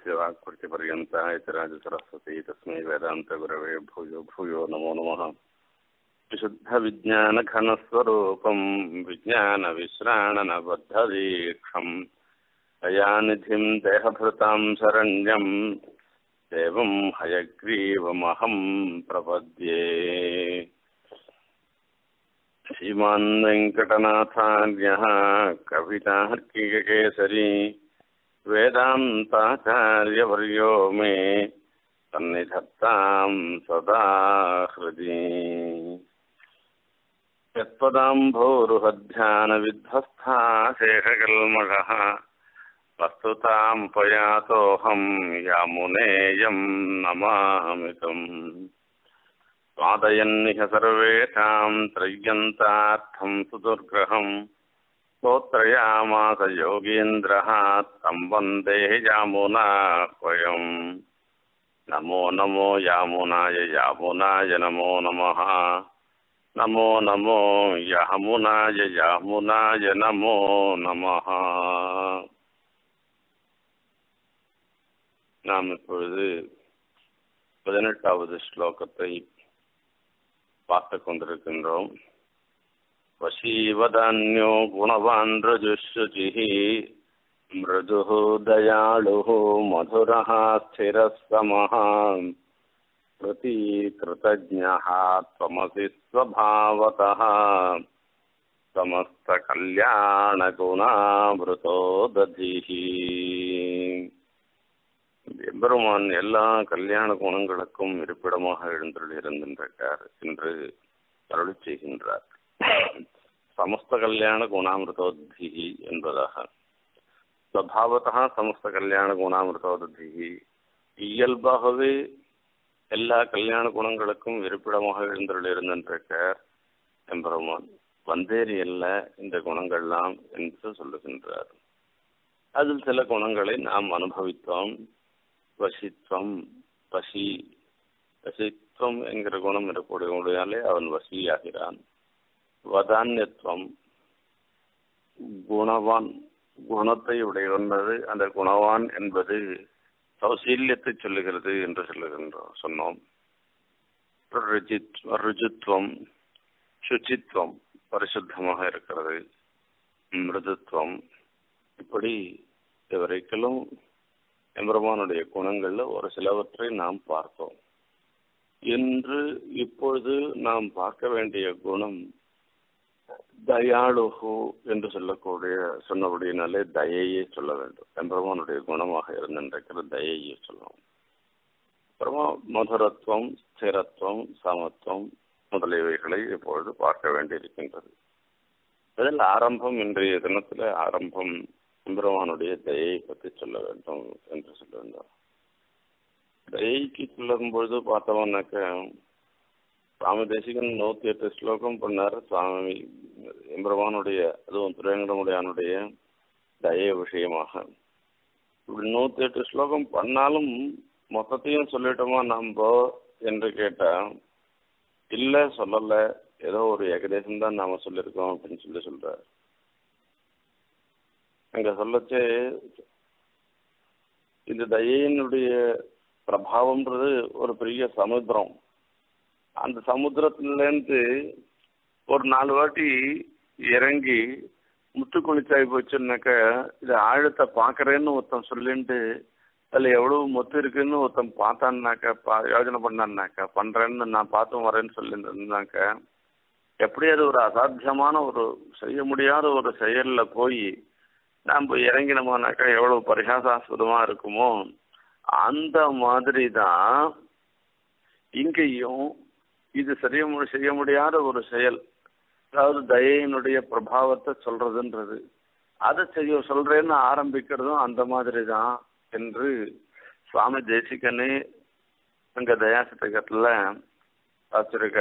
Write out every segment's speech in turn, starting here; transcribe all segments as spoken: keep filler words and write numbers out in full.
यस्य वाक्कृतिपर्यन्ता यतिराजसरस्वती तस्मै वेदान्तगुरवे भूयो भूयो नमो नमः। विशुद्धविज्ञानघनस्वरूपं विज्ञानविश्राणनबद्धदीक्षं दयानिधिं देहभृतां शरण्यं देवं हयग्रीवमहं प्रपद्ये। श्रीमान् वेङ्कटनाथार्यः कवितार्किककेसरी वेदान्ताचार्यवर्यो मे सन्निधत्तां सदा हृदि। यत्पदाम्भोरुहध्यानविध्वस्था शेषकल्मषः वस्तुतामुपयातोऽहं यामुनेयं नमामि तम्। स्वादयन्निह सर्वेषां त्रय्यन्तार्थं सुदुर्ग्रहं स्तोत्रयामास योगीन्द्रः तं वन्दे यामुनाह्वयम्। नमो नमो यामुनाय यामुनाय नमो नमः। नमो नमो यामुनाय यामुनाय नमो नमः। நாம் இப்பொழுது பதினெட்டாவது ஸ்லோகத்தை பார்த்து கொண்டிருக்கின்றோம். வசீவதான்யோ குணவான் ரஜுஷுச்சிः மிருதுः தயாளுः மதுரः ஸ்திரः समः பிரதிகிருதஜ்ஞः त्वमसि स्वभावतः समस्तकल्याणगुणावृतो दधिः. எம்பெருமான் எல்லா கல்யாண குணங்களுக்கும் இருப்பிடமாக எழுந்தருளியிருக்கின்றார் என்று அருளி செய்கின்றார். சமஸ்த கல்யாண குணாமிருதோத்தி என்பதாக ஸ்வபாவத்தா சமஸ்த கல்யாண குணாமிருதோத்தி, இயல்பாகவே எல்லா கல்யாண குணங்களுக்கும் இருப்பிடமாக எழுந்தருளியிருக்கின்றார் எம்பெருமான். வந்தேரி அல்ல இந்த குணங்கள்லாம் என்று சொல்லுகின்றார். அதில் சில குணங்களை நாம் அனுபவித்தோம். வசித்வம், வசி வசித்வம் என்கிற குணம் இருக்கக்கூடியவனாலே அவன் வசியாகிறான். வதான்யத்துவம், குணவான், குணத்தை உடையவனது அந்த குணவான் என்பது சௌசீல்யத்தை சொல்லுகிறது என்று சொல்லுகின்றோம் சொன்னோம். ருஜுத்வம், சுச்சித்வம், பரிசுத்தமாக இருக்கிறது. மிருதுத்வம், இப்படி இதுவரைக்கும் எம்பெருமானுடைய குணங்கள்ல ஒரு சிலவற்றை நாம் பார்த்தோம். இன்று இப்பொழுது நாம் பார்க்க வேண்டிய குணம் தயாளுகு என்று சொல்லக்கூடிய சொன்னபடினாலே தயையை சொல்ல வேண்டும். எம்பெருமானுடைய குணமாக இருந்திருக்கிற தயையை சொல்லணும். அப்புறமா மதுரத்துவம், ஸ்திரத்துவம், சமத்துவம் முதலியவைகளை இப்பொழுது பார்க்க வேண்டியிருக்கின்றது. இதில் ஆரம்பம், இன்றைய தினத்துல ஆரம்பம் எம்பெருமானுடைய தயையை பற்றி சொல்ல வேண்டும் என்று சொல்லியிருந்தோம். தயைக்கு சொல்லும் பொழுது பார்த்தோம்னாக்க சுவாமி தேசிகன் நூத்தி எட்டு ஸ்லோகம் பண்ணார். சுவாமி எம்பெருமானுடைய, அதுவும் திருவேங்கடமுடையானுடைய தயை விஷயமாக இப்படி நூத்தி எட்டு ஸ்லோகம் பண்ணாலும் மொத்தத்தையும் சொல்லிட்டோமா நம்ப என்று கேட்டா இல்ல, சொல்லல, ஏதோ ஒரு ஏகதேசம் தான் நாம சொல்லியிருக்கோம் அப்படின்னு சொல்லி சொல்றாரு. அங்க சொல்லச்சே இந்த தயையினுடைய பிரபாவம்ன்றது ஒரு பெரிய சமுத்திரம். அந்த சமுத்திரத்துலேருந்து ஒரு நாலு வாட்டி இறங்கி முத்து குளிச்சாய் போச்சுன்னாக்க இது ஆழத்தை பார்க்கறேன்னு ஒருத்தன் சொல்லிட்டு அதில் எவ்வளவு முத்து இருக்குன்னு ஒருத்தன் பார்த்தான்னாக்கா, பா யோஜனை பண்ணான்னாக்கா, பண்றேன்னு நான் பார்த்தும் வரேன்னு சொல்லியிருந்தாக்க எப்படி அது ஒரு அசாத்தியமான ஒரு செய்ய முடியாத ஒரு செயல்ல போய் நாம் போய் இறங்கினோமானாக்கா எவ்வளவு பரிகாசாஸ்பதமா இருக்குமோ அந்த மாதிரி தான் இங்கேயும் இது சரிய செய்ய முடியாத ஒரு செயல், அதாவது தயையினுடைய பிரபாவத்தை சொல்றதுன்றது, அதை செய்ய சொல்றேன்னு ஆரம்பிக்கிறதும் அந்த மாதிரி தான் என்று சுவாமி தேசிகனே அங்க தயாசதகத்துல வச்சிருக்க.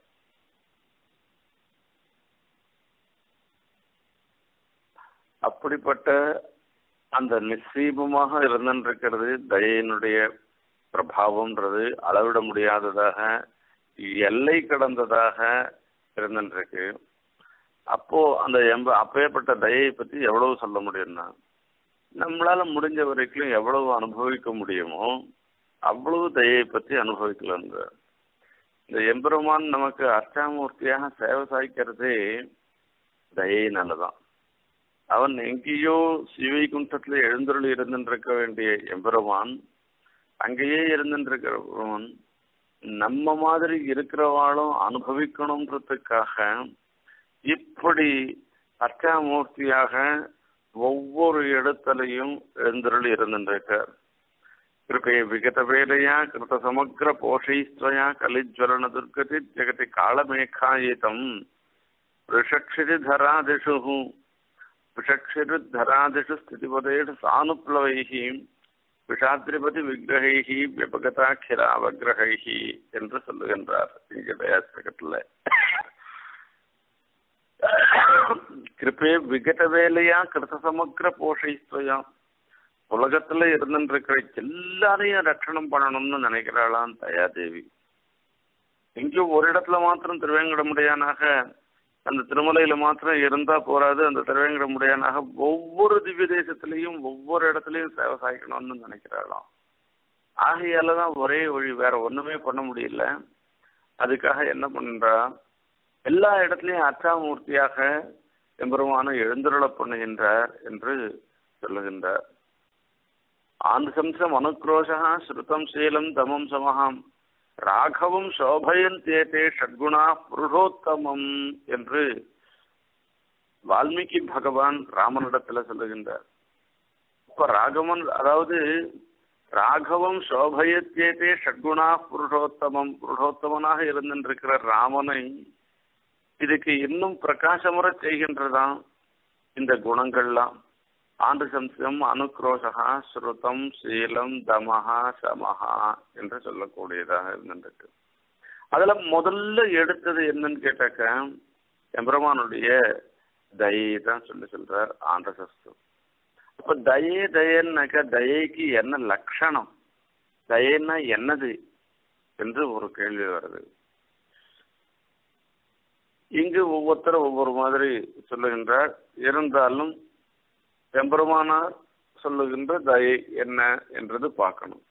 அப்படிப்பட்ட அந்த நிச்சயமாக இருந்திருக்கிறது தயையினுடைய பிரபாவம்ன்றது அளவிட முடியாததாக, எல்லை கடந்ததாக இருந்திருக்கு. அப்போ அந்த எம்ப அப்பேற்பட்ட தயையை பற்றி எவ்வளவு சொல்ல முடியும்னா நம்மளால முடிஞ்ச வரைக்கும் எவ்வளவு அனுபவிக்க முடியுமோ அவ்வளவு தயையை பற்றி அனுபவிக்கலாங்க. இந்த எம்பெருமான் நமக்கு அர்ச்சாமூர்த்தியாக சேவை சாய்க்கிறதே தயையினாலதான். அவன் எங்கேயோ சிவைகுண்டத்துல எழுந்தருள் இருந்துருக்க வேண்டிய எம்பெருமான் அங்கேயே இருந்துருக்கிறவன் நம்ம மாதிரி இருக்கிறவாளும் அனுபவிக்கணுன்றதுக்காக இப்படி அர்ச்சாமூர்த்தியாக ஒவ்வொரு இடத்துலையும் எழுந்தருள் இருந்துருக்கார். கிருபே விகத வேலையா கிருத சமக்ர போஷைஸ்வயா கலிஜ்வலன துர்கதி ஜெகதி காலமேகாயிதம் ரிஷக்ஷிரி தராதிஷு விஷக்ஷிரு தராதிஷு ஸ்திதிபதேஷு சானுப்ளவைஹி விஷாத்ரிபதி விக்கிரகைஹி விபகதாக்கிராவகிரகைஹி என்று சொல்லுகின்றார் இங்கே தயாஸ்தகத்துல. கிருபே விகத வேலையா கிருத சமக்ர போஷைஸ்வயா, உலகத்துல இருந்துருக்கிற எல்லாரையும் ரட்சணம் பண்ணணும்னு நினைக்கிறாளாம் தயாதேவி. எங்கேயும் ஒரு இடத்துல மாத்திரம் திருவேங்கடமுடையானாக அந்த திருமலையில மாத்திரம் இருந்தா போறாது, அந்த திருவேங்கடமுடையானாக ஒவ்வொரு திவ்ய தேசத்திலையும் ஒவ்வொரு இடத்துலையும் சேவை சாய்க்கணும்னு நினைக்கிறாளாம். ஆகையாலதான் ஒரே வழி, வேற ஒண்ணுமே பண்ண முடியல. அதுக்காக என்ன பண்றா, எல்லா இடத்துலையும் அர்ச்சாமூர்த்தியாக எம்பெருமான எழுந்தருள பண்ணுகின்றார் என்று சொல்லுகின்றார். ஆந்தசம்சம் அனுக்ரோஷா ஸ்ருதம் சீலம் தமம் சமஹாம் ராகவம் சோபயந்தேதே ஷட்குணா புருஷோத்தமம் என்று வால்மீகி பகவான் ராமனிடத்துல சொல்லுகின்றார். இப்ப ராகவன், அதாவது ராகவம் சோபயத்தேதே ஷட்குணா புருஷோத்தமம், புருஷோத்தமனாக இருந்திருக்கிற ராமனை இதுக்கு இன்னும் பிரகாசமுற செய்கின்றதாம் இந்த குணங்கள்லாம். ஆண்டு சம்சம் அனுக்ரோஷா ஸ்ருதம் சீலம் தமஹா சமஹா என்று சொல்லக்கூடியதாக இருந்திருக்கு. அதுல முதல்ல எடுத்தது என்னன்னு கேட்டாக்க எம்பெருமானுடைய தயை தான் சொல்லி சொல்றார் ஆண்ட சஸ்து. அப்ப தயே தயன்னாக்க தயைக்கு என்ன லட்சணம், தயன்னா என்னது என்று ஒரு கேள்வி வருது. இங்கு ஒவ்வொருத்தரும் ஒவ்வொரு மாதிரி சொல்லுகின்றார். இருந்தாலும் எம்பெருமானார் சொல்லுகின்ற தயை என்ன என்றது பார்க்கணும்.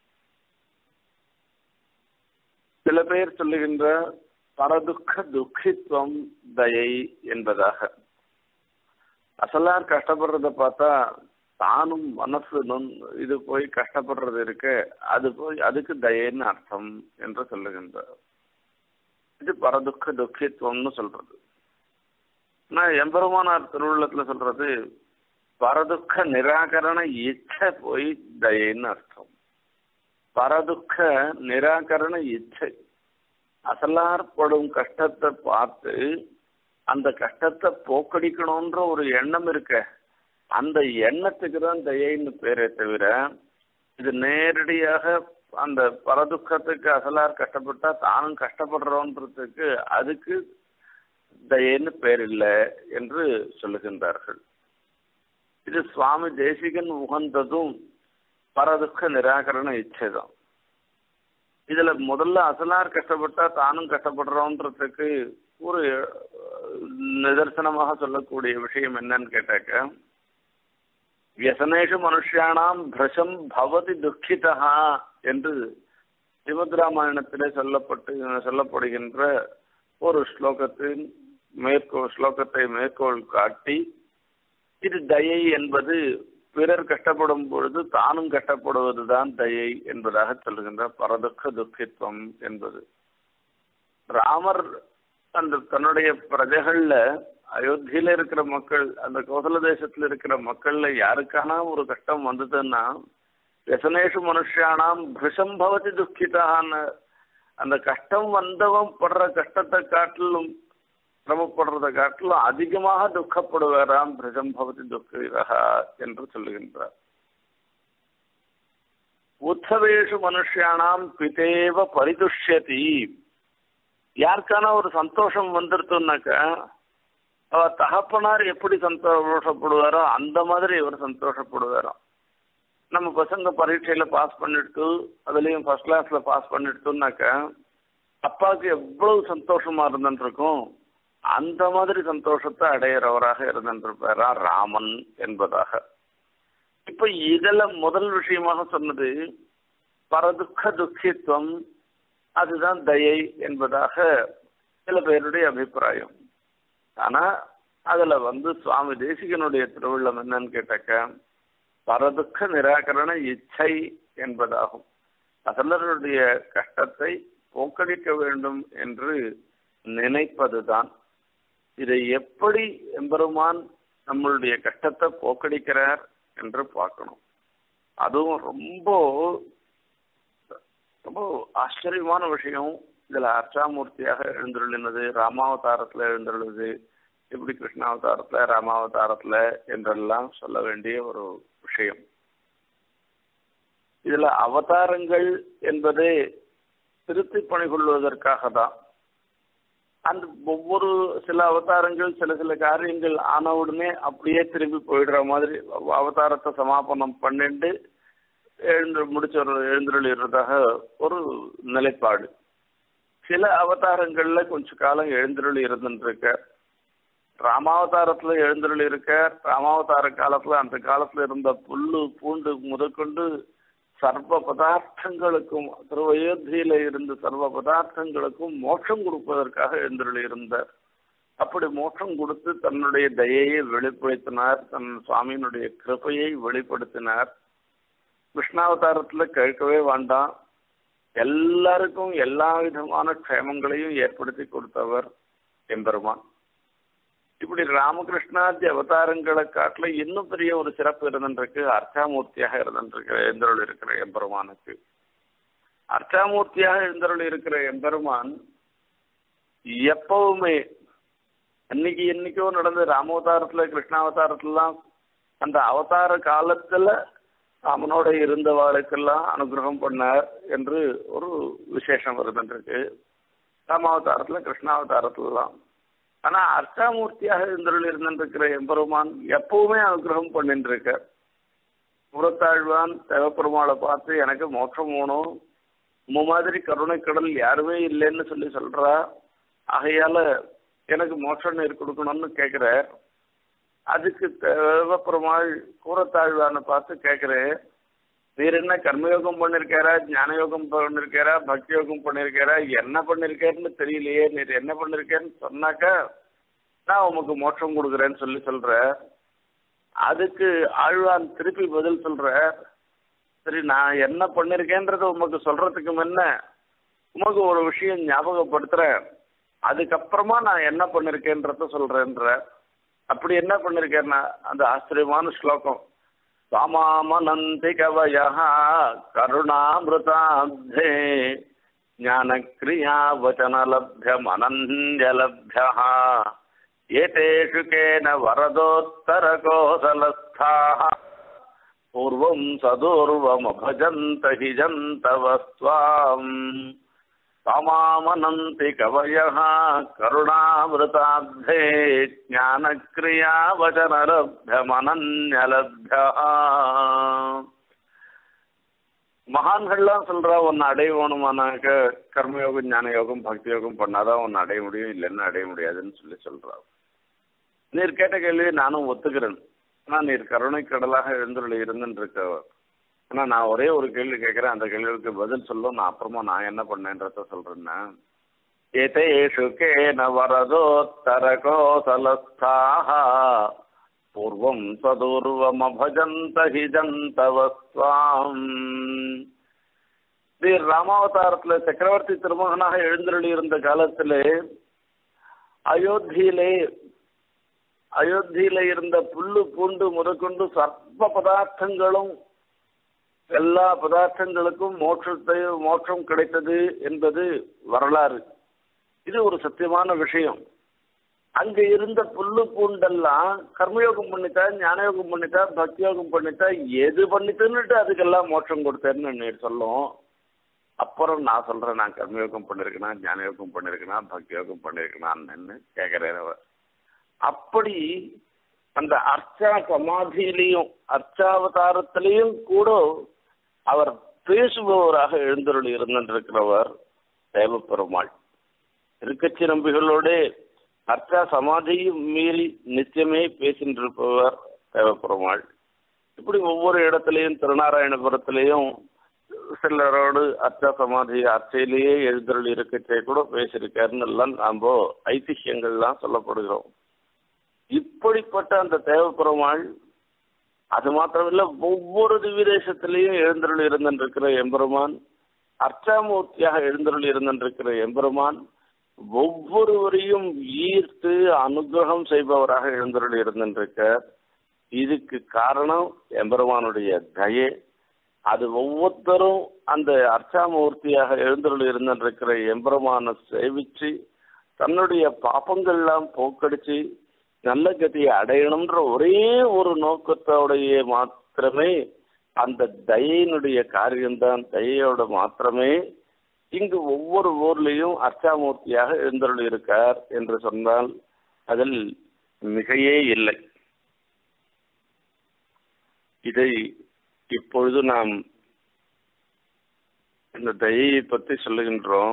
சில பேர் சொல்லுகின்ற பரதுக்க துக்கித்துவம் தயை என்பதாக. அசலார் கஷ்டப்படுறத பார்த்தா தானும் மனசு இது போய் கஷ்டப்படுறது இருக்கு, அது போய் அதுக்கு தயைன்னு அர்த்தம் என்று சொல்லுகின்றார். இது பரதுக்க துக்கித்துவம்னு சொல்றது. நான் எம்பெருமானார் திருவுள்ளத்துல சொல்றது பரதுக்க நிராகரண இச்சை போய் தயைன்னு அர்த்தம். பரதுக்க நிராகரண இச்சை, அசலாற்படும் கஷ்டத்தை பார்த்து அந்த கஷ்டத்தை போக்கடிக்கணும்ன்ற ஒரு எண்ணம் இருக்க, அந்த எண்ணத்துக்கு தான் தயைன்னு பேரே தவிர இது நேரடியாக அந்த பரதுக்கத்துக்கு அசலார் கஷ்டப்பட்டா தானும் கஷ்டப்படுறோன்றதுக்கு அதுக்கு தயைன்னு பேர் இல்லை என்று சொல்லுகின்றார்கள். இது சுவாமி தேசிகன் உகந்ததும் பரதுக்க நிராகரண இச்சைதான். இதுல முதல்ல அசலார் கஷ்டப்பட்டா தானும் கஷ்டப்படுறோன்றதுக்கு ஒரு நிதர்சனமாக சொல்லக்கூடிய விஷயம் என்னன்னு கேட்டாக்க, வியசனேஷு மனுஷியானாம் பிரசம் பவதி துக்கிதா என்று ஸ்ரீமத் ராமாயணத்திலே சொல்லப்பட்டு சொல்லப்படுகின்ற ஒரு ஸ்லோகத்தின் மேற்கோள் ஸ்லோகத்தை மேற்கோள் காட்டி இது தயை என்பது பிறர் கஷ்டப்படும் பொழுது தானும் கஷ்டப்படுவதுதான் தயை என்பதாக சொல்லுகின்ற பரதுக்க துக்கித்துவம் என்பது. ராமர் அந்த தன்னுடைய பிரஜைகள்ல அயோத்தியில இருக்கிற மக்கள், அந்த கோசல தேசத்துல இருக்கிற மக்கள்ல யாருக்கான ஒரு கஷ்டம் வந்ததுன்னா வியசனேஷு மனுஷியானாம் பிருஷம் பவதி துக்கிதான்னு, அந்த கஷ்டம் வந்தவன் படுற கஷ்டத்தை காட்டிலும் சிரமப்படுறதை காட்டிலும் அதிகமாக துக்கப்படுவாராம் பிருஷம் பவதி துக்கிதா என்று சொல்லுகின்றார். உற்சவேஷு மனுஷியானாம் பிதேவ பரிதுஷ்யதி, யாருக்கான ஒரு சந்தோஷம் வந்துருத்துனாக்க அவ தகப்பனார் எப்படி சந்தோஷப்படுவாரோ அந்த மாதிரி இவர் சந்தோஷப்படுவாரோ. நம்ம பசங்க பரீட்சையில பாஸ் பண்ணிட்டு அதுலயும் ஃபர்ஸ்ட் கிளாஸ்ல பாஸ் பண்ணிட்டுனாக்க அப்பாவுக்கு எவ்வளவு சந்தோஷமா இருந்துருக்கும், அந்த மாதிரி சந்தோஷத்தை அடையிறவராக இருந்திருப்பாரா ராமன் என்பதாக. இப்ப இப்ப இதுல முதல் விஷயமாக சொன்னது பரதுக்க துக்கித்துவம், அதுதான் தயை என்பதாக சில பேருடைய அபிப்பிராயம். ஆனா அதுல வந்து சுவாமி தேசிகனுடைய திருவுள்ளம் என்னன்னு கேட்டாக்க பரதுக்க நிராகரண இச்சை என்பதாகும். அசலருடைய கஷ்டத்தை போக்கடிக்க வேண்டும் என்று நினைப்பதுதான். இதை எப்படி எம்பெருமான் நம்மளுடைய கஷ்டத்தை போக்கடிக்கிறார் என்று பார்க்கணும். அதுவும் ரொம்ப ரொம்ப ஆச்சரியமான விஷயம். இதுல அர்ச்சாமூர்த்தியாக எழுந்துள்ளது, ராமாவதாரத்துல எழுந்துள்ளது, இப்படி கிருஷ்ணாவதாரத்துல ராமாவதாரத்துல என்றெல்லாம் சொல்ல வேண்டிய ஒரு விஷயம். இதுல அவதாரங்கள் என்பதே திருத்தி பணி கொள்வதற்காக தான். அந்த ஒவ்வொரு சில அவதாரங்கள் சில சில காரியங்கள் ஆன உடனே அப்படியே திரும்பி போயிடுற மாதிரி அவதாரத்தை சமாபனம் பண்ணிட்டு எழுந்து முடிச்ச எழுந்துருளிடுறதாக ஒரு நிலைப்பாடு. சில அவதாரங்கள்ல கொஞ்ச காலம் எழுந்துருளி இருந்துருக்க. ராமாவதாரத்துல எழுந்துருளி இருக்க. ராமாவதார காலத்துல அந்த காலத்துல இருந்த புல்லு பூண்டு முதற்கொண்டு சர்வ பதார்த்தங்களுக்கும் திருவயோத்தியில இருந்து சர்வ பதார்த்தங்களுக்கும் மோட்சம் கொடுப்பதற்காக எழுந்துருளி இருந்தார். அப்படி மோட்சம் கொடுத்து தன்னுடைய தயையை வெளிப்படுத்தினார், தன் சுவாமியினுடைய கிருபையை வெளிப்படுத்தினார். கிருஷ்ணாவதாரத்துல கேட்கவே வேண்டாம், எல்லாருக்கும் எல்லா விதமான க்ஷேமங்களையும் ஏற்படுத்தி கொடுத்தவர் எம்பெருமான். இப்படி ராமகிருஷ்ணாதி அவதாரங்களை காட்டில இன்னும் பெரிய ஒரு சிறப்பு இருந்துருக்கு. அர்ச்சாமூர்த்தியாக இருந்துருக்கிற எந்தருள் இருக்கிற எம்பெருமானுக்கு. அர்ச்சாமூர்த்தியாக எந்தருள் இருக்கிற எம்பெருமான் எப்பவுமே அன்னைக்கு என்னைக்கோ நடந்த ராமாவதாரத்துல கிருஷ்ணாவதாரத்துலாம் அந்த அவதார காலத்துல ராமனோட இருந்தவாளுக்கெல்லாம் அனுகிரகம் பண்ணார் என்று ஒரு விசேஷம் இருந்துருக்கு ராமாவதாரத்துல கிருஷ்ணாவதாரத்துலாம். ஆனா அர்ச்சாமூர்த்தியாக இருந்தருள் இருந்திருக்கிற எம்பெருமான் எப்பவுமே அனுகிரகம் பண்ணிட்டு இருக்க. புறத்தாழ்வான் தேவப்பெருமாளை பார்த்து எனக்கு மோட்சம் வேணும், உம்ம மாதிரி கருணை கடல் யாருமே இல்லைன்னு சொல்லி சொல்றா, ஆகையால எனக்கு மோட்சம் நீர் கொடுக்கணும்னு கேட்கிற. அதுக்கு தேவப்பெருமாள் கூறத்தாழ்வானை பார்த்து கேட்கிறேன், நீர் என்ன கர்மயோகம் பண்ணிருக்காரா, ஞான யோகம் பண்ணிருக்காரா, பக்தி யோகம் பண்ணிருக்காரா, என்ன பண்ணிருக்காருன்னு தெரியலையே, நீர் என்ன பண்ணிருக்கேன்னு சொன்னாக்கா நான் உமக்கு மோட்சம் கொடுக்குறேன்னு சொல்லி சொல்ற. அதுக்கு ஆழ்வான் திருப்பி பதில் சொல்ற, சரி நான் என்ன பண்ணிருக்கேன்றத உமக்கு சொல்றதுக்கு முன்ன உமக்கு ஒரு விஷயம் ஞாபகப்படுத்துறேன், அதுக்கப்புறமா நான் என்ன பண்ணிருக்கேன்றத சொல்றேன்ற. அப்படி என்ன பண்ணிருக்கேன்னா அந்த ஆச்சரியமான ஸ்லோகம், சாமாமனந்தி கவயः கருணாமிருதாப்தே ஞானக்ரியா வசனலப்த்யமனன்யலப்த்யः ஏதேஷு கேன வரதோத்தரகோசலஸ்தாः பூர்வம் சதுர்வமபஜந்த ஹி ஜந்தவஸ்வாம். சாமாமனந்தி கவயः கருணாமிருதாப்தே ஞானக்ரியா வசனலப்த்யமனன்யலப்த்யः. மகான்கள்லாம் சொல்றா, ஒன்னு அடைய வேணுமானாக்க கர்மயோகம் ஞான யோகம் பக்தி யோகம் பண்ணாதான் ஒன்னு அடைய முடியும், இல்லைன்னு அடைய முடியாதுன்னு சொல்லி சொல்றா. நீர் கேட்ட கேள்வியை நானும் ஒத்துக்கிறேன். ஆனா நீர் கருணை கடலாக எழுந்துள்ள இருந்துட்டு இருக்கவர். ஆனா நான் ஒரே ஒரு கேள்வி கேட்கிறேன், அந்த கேள்விக்கு பதில் சொல்லும், நான் அப்புறமா நான் என்ன பண்ணேன்றத சொல்றேன்னா, ஏதேஷு கேன வரதோத்தரகோசலஸ்தாः பூர்வம் சதுர்வமபஜந்த ஹி ஜந்தவஸ்வாம். ஸ்ரீ ராமாவதாரத்துல சக்கரவர்த்தி திருமகனாக எழுந்தருளி இருந்த காலத்திலே அயோத்தியிலே அயோத்தியில இருந்த புல்லு பூண்டு முதற்கொண்டு சர்வ பதார்த்தங்களும் எல்லா பதார்த்தங்களுக்கும் மோட்சத்தை மோட்சம் கிடைத்தது என்பது வரலாறு. இது ஒரு சத்தியமான விஷயம். அங்க இருந்த புல்லு பூண்டெல்லாம் கர்மயோகம் பண்ணிட்டா, ஞானயோகம் பண்ணிட்டா, பக்தி யோகம் பண்ணிட்டா, எது பண்ணிட்டுன்னுட்டு அதுக்கெல்லாம் மோட்சம் கொடுத்தேன்னு நீ சொல்லும். அப்புறம் நான் சொல்றேன், நான் கர்மயோகம் பண்ணிருக்கேனா, ஞானயோகம் பண்ணிருக்கேனா, பக்தி யோகம் பண்ணிருக்கேனான்னு கேட்கிறேன். அப்படி அந்த அர்ச்சா சமாதியிலையும் அர்ச்சாவதாரத்திலையும் கூட அவர் பேசுபவராக எழுந்தருள் இருந்திருக்கிறவர் தேவப்பெருமாள். திருக்கச்சி நம்பிகளோட அர்ச்சா சமாதியும் மீறி நித்தியமே பேசின்றிருப்பவர் தேவப்பெருமாள். இப்படி ஒவ்வொரு இடத்துலையும் திருநாராயணபுரத்திலையும் சிலரோடு அர்ச்சா சமாதி அர்ச்சையிலேயே எழுந்தருள் இருக்கச்சே கூட பேசியிருக்காருன்னு எல்லாம் நாம் ஐதிஹ்யங்கள்லாம் சொல்லப்படுகிறோம். இப்படிப்பட்ட அந்த தேவப்பெருமாள் அது மாத்திரமில்ல, ஒவ்வொரு திவ்யதேசத்திலையும் எழுந்தருள் இருந்திருக்கிற எம்பெருமான், அர்ச்சாமூர்த்தியாக எழுந்தருள் இருந்திருக்கிற எம்பெருமான், ஒவ்வொருவரையும் ஈர்த்து அனுகிரகம் செய்பவராக எழுந்தருள் இருந்திருக்கார். இதுக்கு காரணம் எம்பெருமானுடைய தயை. அது ஒவ்வொருத்தரும் அந்த அர்ச்சாமூர்த்தியாக எழுந்தருள் இருந்திருக்கிற எம்பெருமான சேவிச்சு தன்னுடைய பாப்பங்கள்லாம் போக்கடிச்சு நல்ல கதியை அடையணும்ன்ற ஒரே ஒரு நோக்கத்தோடைய மாத்திரமே அந்த தயையினுடைய காரியம்தான். தயையோட மாத்திரமே இங்கு ஒவ்வொரு ஊர்லேயும் அர்ச்சாமூர்த்தியாக எழுந்தருள் இருக்கார் என்று சொன்னால் அதில் மிகையே இல்லை. இதை இப்பொழுது நாம் இந்த தயையை பற்றி சொல்லுகின்றோம்.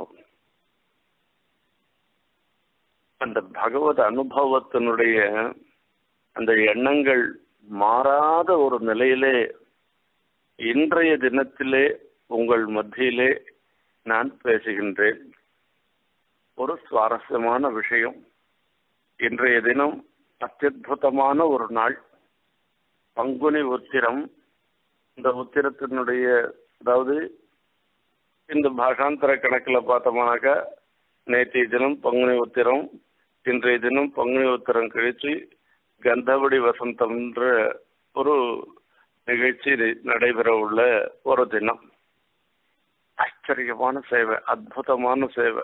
அந்த பகவத் அனுபவத்தினுடைய அந்த எண்ணங்கள் மாறாத ஒரு நிலையிலே இன்றைய தினத்திலே உங்கள் மத்தியிலே நான் பேசுகின்றேன். ஒரு சுவாரஸ்யமான விஷயம். இன்றைய தினம் அத்தியுதமான ஒரு நாள், பங்குனி உத்திரம். இந்த உத்திரத்தினுடைய அதாவது இந்த பாஷாந்தர கணக்கில் பார்த்தோம்னாக்கா நேற்றைய தினம் பங்குனி உத்திரம், இன்றைய தினம் பங்குனி உத்திரம் கழித்து கந்தவடி வசந்தம் என்ற ஒரு நிகழ்ச்சி நடைபெற உள்ள ஒரு தினம். ஆச்சரியமான சேவை, அற்புதமான சேவை.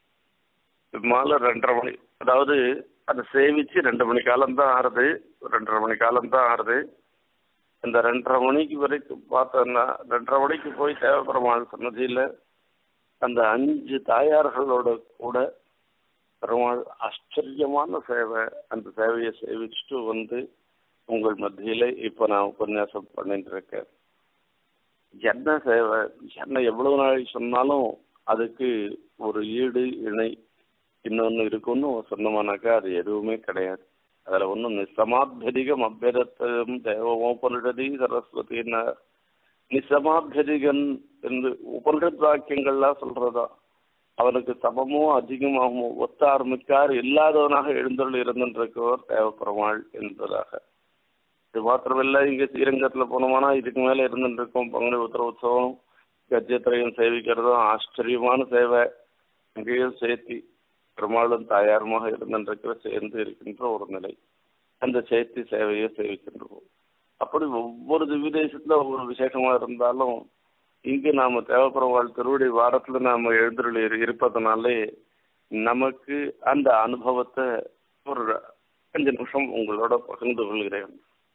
மாலை ரெண்டரை மணி, அதாவது அதை சேவிச்சு ரெண்டு மணி காலம்தான் ஆறுது, ரெண்டரை மணி காலம்தான் ஆறுது. இந்த ரெண்டரை மணிக்கு வரைக்கும் பார்த்தோன்னா ரெண்டரை மணிக்கு போய் தேவப்பெருமாள் சன்னதியில் அந்த அஞ்சு தாயார்களோட கூட பெருமாள் ஆச்சரியமான சேவை. அந்த சேவையை சேவிச்சுட்டு வந்து உங்கள் மத்தியில் இப்போ நான் உபன்யாசம் பண்ணிட்டு இருக்கேன். என்ன சேவை, என்ன எவ்வளவு நாள் சொன்னாலும் அதுக்கு ஒரு ஈடு இணை இன்னொன்று இருக்குன்னு சொன்னோம்னாக்கா அது எதுவுமே கிடையாது. அதில் ஒன்றும் நிசமாபியதிகம் அபியரத்தம் தேவமோபனிஷதி சரஸ்வதினா நிசமாபியதிகன் என்று உபனிஷத் வாக்கியங்கள்லாம் சொல்றதா. அவனுக்கு சமமோ அதிகமாகவோ ஒத்தார் மிக்கார் இல்லாதவனாக எழுந்தருள் இருந்திருக்கவர் தேவப்பெருமாள் என்பதாக. இது மாத்திரமில்லை, இங்கே ஸ்ரீரங்கத்தில் போனோம்னா இதுக்கு மேலே இருந்துருக்கோம். பங்குனி உத்திர உற்சவம் கஜ்ஜத்திரையும் சேவிக்கிறதும் ஆச்சரியமான சேவை. இங்கேயும் சேர்த்தி பெருமாளும் தாயாருமாக இருந்திருக்கிற சேர்ந்து இருக்கின்ற ஒரு நிலை. அந்த சேர்த்தி சேவையை சேவிக்கின்றோம். அப்படி ஒவ்வொரு திவ்யதேசத்தில் ஒவ்வொரு விசேஷமாக இருந்தாலும் இங்கு நாம் தேவப்பெருமாள் திருவடி வாரத்தில் நாம் எழுந்தருள் இருப்பதனாலே நமக்கு அந்த அனுபவத்தை ஒரு அஞ்சு நிமிஷம் உங்களோட பகிர்ந்து கொள்கிறேன்.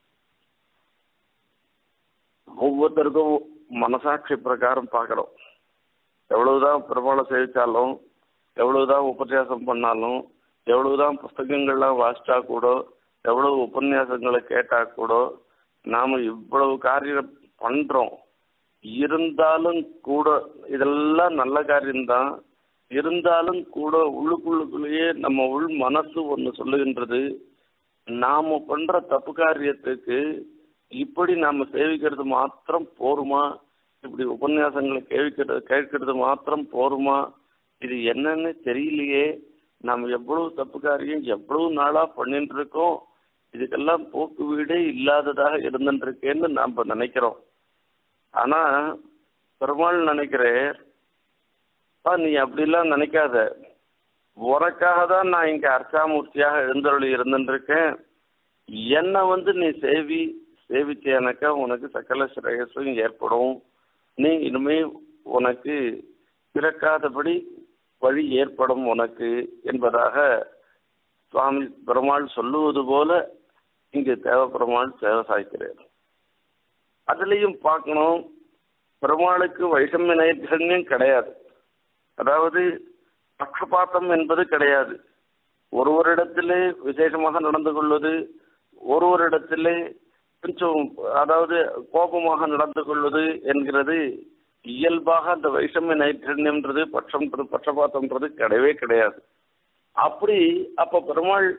ஒவ்வொருத்தருக்கும் மனசாட்சி பிரகாரம் பார்க்குறோம். எவ்வளவுதான் பெருமாளை சேவித்தாலும், எவ்வளவுதான் உபன்யாசம் பண்ணாலும், எவ்வளவுதான் புஸ்தகங்கள்லாம் வாசிச்சா கூட, எவ்வளவு உபன்யாசங்களை கேட்டா கூட, நாம் இவ்வளவு காரியம் பண்ணுறோம். இருந்தாலும் கூட இதெல்லாம் நல்ல காரியம்தான். இருந்தாலும் கூட உள்ளுக்குள்ளுக்குள்ளேயே நம்ம உள் மனசு ஒன்று சொல்லுகின்றது, நாம் பண்ணுற தப்பு காரியத்துக்கு இப்படி நாம் சேவிக்கிறது மாத்திரம் போருமா, இப்படி உபன்யாசங்களை கேட்கிறது கேட்கறது மாத்திரம் போருமா, இது என்னன்னு தெரியலையே, நாம் எவ்வளவு தப்பு காரியம் எவ்வளவு நாளாக பண்ணிட்டு இருக்கோம், இதுக்கெல்லாம் போக்கு வீடே இல்லாததாக இருந்துருக்கேன்னு நாம் நினைக்கிறோம். ஆனால் பெருமாள் நினைக்கிறேன், நீ அப்படிலாம் நினைக்காத, உனக்காக தான் நான் இங்கே அர்ச்சாமூர்த்தியாக எழுந்தருளி இருந்துருக்கேன். என்னை வந்து நீ சேவி சேவிச்சேனாக்கா உனக்கு சகல சிரேயஸும் ஏற்படும். நீ இனிமே உனக்கு பிறக்காதபடி வழி ஏற்படும் உனக்கு என்பதாக சுவாமி பெருமாள் சொல்லுவது போல இங்கு தேவப்பெருமாள் சேவை சாய்க்கிறார். அதுலேயும் பார்க்கணும், பெருமாளுக்கு வைஷமிய நைர்கண்யம் கிடையாது. அதாவது பட்சபாத்தம் என்பது கிடையாது. ஒருவரிடத்திலே விசேஷமாக நடந்து கொள்வது, ஒருவரிடத்திலே கொஞ்சம் அதாவது கோபமாக நடந்து கொள்வது என்கிறது இயல்பாக அந்த வைஷமிய நைர்கண்யம்ன்றது பட்சம்ன்றது பட்சபாத்தம்ன்றது கிடையவே கிடையாது. அப்படி அப்போ பெருமாள்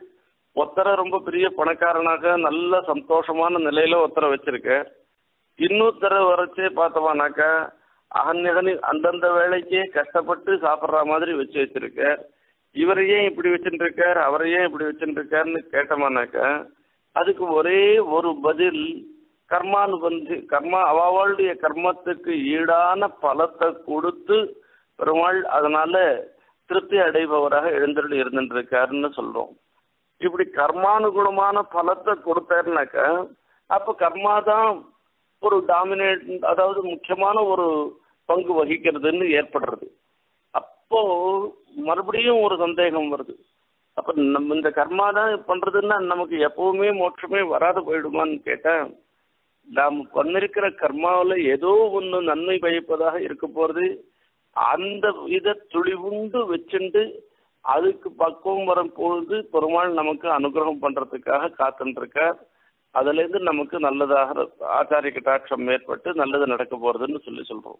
ஒருத்தரை ரொம்ப பெரிய பணக்காரனாக நல்ல சந்தோஷமான நிலையில ஒருத்தரை வச்சிருக்க, இன்னொருத்தரை வரைச்சே பார்த்தோமானாக்கா அகநிகனி அந்தந்த வேலைக்கே கஷ்டப்பட்டு சாப்பிட்ற மாதிரி வச்சு வச்சிருக்க. இவரை ஏன் இப்படி வச்சுட்டு இருக்கார், அவரை ஏன் இப்படி வச்சுட்டு இருக்காருன்னு கேட்டோமானாக்கா அதுக்கு ஒரே ஒரு பதில், கர்மானுபந்தி கர்மா அவளுடைய கர்மத்துக்கு ஈடான பலத்தை கொடுத்து பெருமாள் அதனால திருப்தி அடைபவராக எழுந்தருள் இருந்துட்டு இருக்காருன்னு சொல்றோம். இப்படி கர்மானுகுணமான பலத்தை கொடுத்தாருனாக்கா அப்ப கர்மா தான் ஒரு டாமினேட், அதாவது முக்கியமான ஒரு பங்கு வகிக்கிறதுன்னு ஏற்படுறது. அப்போ மறுபடியும் ஒரு சந்தேகம் வருது, அப்ப நம்ம இந்த கர்மா தான் பண்றதுன்னா நமக்கு எப்பவுமே மோட்சமே வராது போயிடுமான்னு கேட்டா, நாம் பண்ணிருக்கிற கர்மாவில் ஏதோ ஒன்று நன்மை பயப்பதாக இருக்க போறது. அந்த இதை துளிவுண்டு வச்சுண்டு அதுக்கு பக்குவம் வரும் பொழுது பெருமாள் நமக்கு அனுகிரகம் பண்றதுக்காக காத்துட்டு இருக்கார். அதுல இருந்து நமக்கு நல்லதாக ஆச்சாரிய கட்டாட்சம் ஏற்பட்டு நல்லது நடக்க போறதுன்னு சொல்லி சொல்றோம்.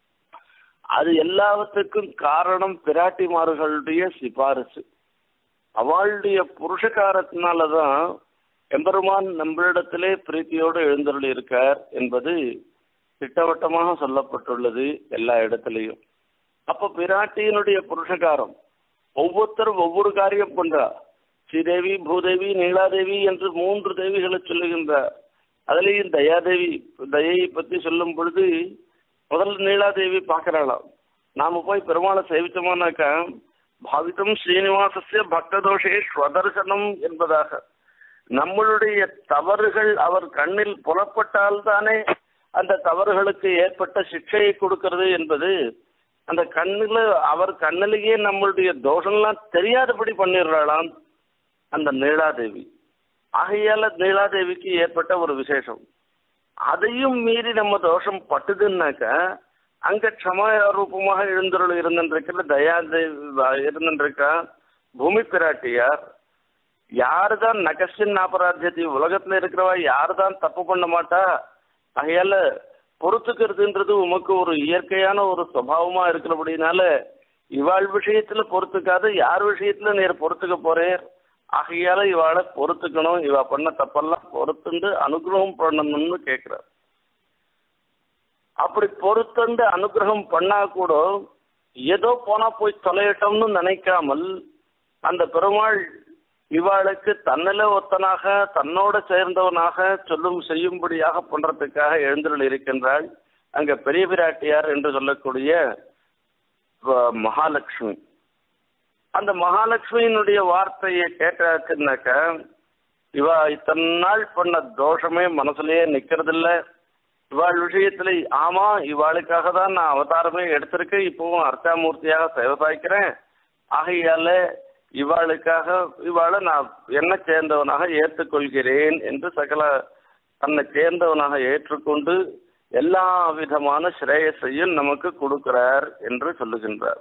அது எல்லாவற்றுக்கும் காரணம் பிராட்டிமார்களுடைய சிபாரிசு. அவளுடைய புருஷகாரத்தினாலதான் எம்பெருமான் நம்மளிடத்திலே பிரீத்தியோடு எழுந்தருளி இருக்கார் என்பது திட்டவட்டமாக சொல்லப்பட்டுள்ளது எல்லா இடத்திலையும். அப்ப பிராட்டியினுடைய புருஷகாரம் ஒவ்வொருத்தரும் ஒவ்வொரு காரியம் பண்றா. ஸ்ரீதேவி, பூதேவி, நீலாதேவி என்று மூன்று தேவிகளை சொல்லுகின்றார். அதுலேயும் தயாதேவி, தயையை பற்றி சொல்லும் பொழுது முதல்ல நீலாதேவி பார்க்கிறாளாம். நாம போய் பெருமாளை சேவிச்சோமானாக்கா பாவித்தம் ஸ்ரீனிவாசஸ்ய பக்ததோஷே ஸ்வதர்சனம் என்பதாக, நம்மளுடைய தவறுகள் அவர் கண்ணில் புலப்பட்டால்தானே அந்த தவறுகளுக்கு ஏற்பட்ட சிக்ஷையை கொடுக்கிறது என்பது, அந்த கண்ணில் அவர் கண்ணிலேயே நம்மளுடைய தோஷம்லாம் தெரியாதபடி பண்ணிடுறாளாம் அந்த நீலாதேவி. ஆகையால நீலாதேவிக்கு ஏற்பட்ட ஒரு விசேஷம். அதையும் மீறி நம்ம தோஷம் பட்டுதுன்னாக்கா அங்க க்ஷமா ரூபமாக எழுந்தருள் இருந்துருக்கிற தயாதேவி இருந்துருக்கா பூமி பிராட்டியார். யாருதான் நகசின் அபராத்தியத்தை, உலகத்துல இருக்கிறவா யாருதான் தப்பு பண்ண மாட்டா. ஆகையால பொறுத்துக்கிறதுன்றது உமக்கு ஒரு இயற்கையான ஒரு சுபாவமா இருக்கிறபடினால இவாள் விஷயத்துல பொறுத்துக்காது, யார் விஷயத்துல நீர் பொறுத்துக்க போறேர். ஆகையால இவாளை பொறுத்துக்கணும், இவ பண்ண தப்பெல்லாம் பொறுத்துண்டு அனுகிரகம் பண்ணணும்னு கேட்கிறார். அப்படி பொறுத்துண்டு அனுகிரகம் பண்ணா கூட ஏதோ போனா போய் தொலையட்டோம்னு நினைக்காமல் அந்த பெருமாள் இவாளுக்கு தன்னில ஒத்தனாக தன்னோட சேர்ந்தவனாக சொல்லும் செய்யும்படியாக பண்றதுக்காக எழுந்தருள் இருக்கின்றாள் அங்க பெரிய பிராட்டியார் என்று சொல்லக்கூடிய மகாலட்சுமி. அந்த மகாலட்சுமியினுடைய வார்த்தையை கேட்டாச்சுன்னாக்க இவா இத்தனை நாள் பண்ண தோஷமே மனசுலயே நிக்கிறதில்ல. இவாள் விஷயத்துல ஆமா இவாளுக்காக தான் நான் அவதாரமே எடுத்திருக்கேன், இப்பவும் அர்ச்சாமூர்த்தியாக சேவதாய்க்கிறேன். ஆகையால இவாளுக்காக இவாளை நான் என்ன சேர்ந்தவனாக ஏற்றுக்கொள்கிறேன் என்று சகல தன்னை சேர்ந்தவனாக ஏற்றுக்கொண்டு எல்லா விதமான ஸ்ரேயஸையும் நமக்கு கொடுக்கிறார் என்று சொல்லுகின்றார்.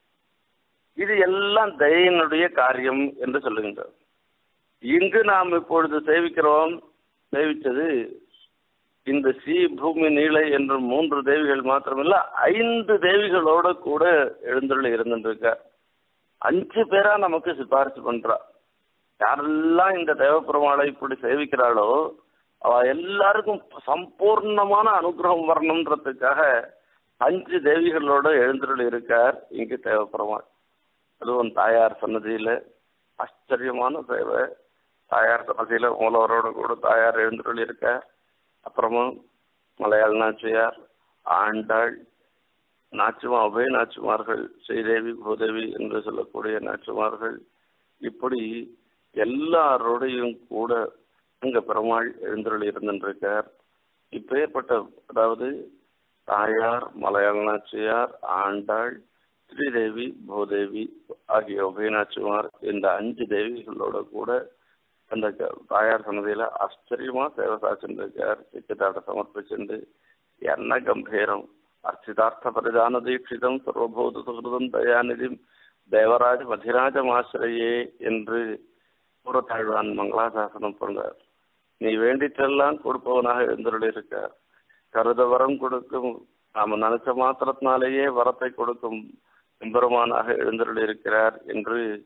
இது எல்லாம் தயையினுடைய காரியம் என்று சொல்லுகின்றார். இங்கு நாம் இப்பொழுது சேவிக்கிறோம், சேவித்தது இந்த ஸ்ரீ பூமி நீலை என்ற மூன்று தேவிகள் மாத்திரமில்ல, ஐந்து தேவிகளோட கூட எழுந்தருள் இருந்துருக்கார். அஞ்சு பேரா நமக்கு சிபாரிசு பண்றா. யாரெல்லாம் இந்த தேவப்பெருமாளை இப்படி சேவிக்கிறாளோ அவ எல்லாருக்கும் சம்பூர்ணமான அனுகிரகம் வரணுன்றதுக்காக அஞ்சு தேவிகளோட எழுந்தருள் இருக்கார் இங்கு தேவப்பெருமாள். அதுவும் தாயார் சன்னதியில ஆச்சரியமான சேவை. தாயார் சன்னதியில மூலவரோட கூட தாயார் எழுந்தருள் இருக்கார். அப்புறமா மலையாள நாச்சியார், ஆண்டாள், நாச்சுமா உபய நாச்சுமார்கள், ஸ்ரீதேவி, பூதேவி என்று சொல்லக்கூடிய நாச்சுமார்கள், இப்படி எல்லாரோடையும் கூட அங்க பெருமாள் எழுந்தருள் இருந்திருக்கார். இப்பேற்பட்ட அதாவது தாயார், மலையாள நாச்சியார், ஆண்டாள், ஸ்ரீதேவி, பூதேவி ஆகிய உபயநாச்சிமார் இந்த அஞ்சு தேவிகளோட கூட அந்த தாயார் சன்னதியில ஆச்சரியமா சேவை சாச்சிருக்கார். சிக்கத்தாட்ட சமர்ப்பிச்சுண்டு என்ன கம்பீரம், அர்ச்சிதார்த்த பரிதான தீட்சிதம் சர்வபூத சுகிருதம் தயாநிதிம் தேவராஜ மதிராஜமாசிரியே என்று கூறத்தாழ்வான் மங்களாசாசனம் பண்றார். நீ வேண்டிட்டெல்லாம் கொடுப்பவனாக எழுந்தருள் இருக்கார். கருத வரம் கொடுக்கும், நாம நினைச்ச மாத்திரத்தினாலேயே வரத்தை கொடுக்கும் எம்பெருமானாக எழுந்தருள் இருக்கிறார் என்று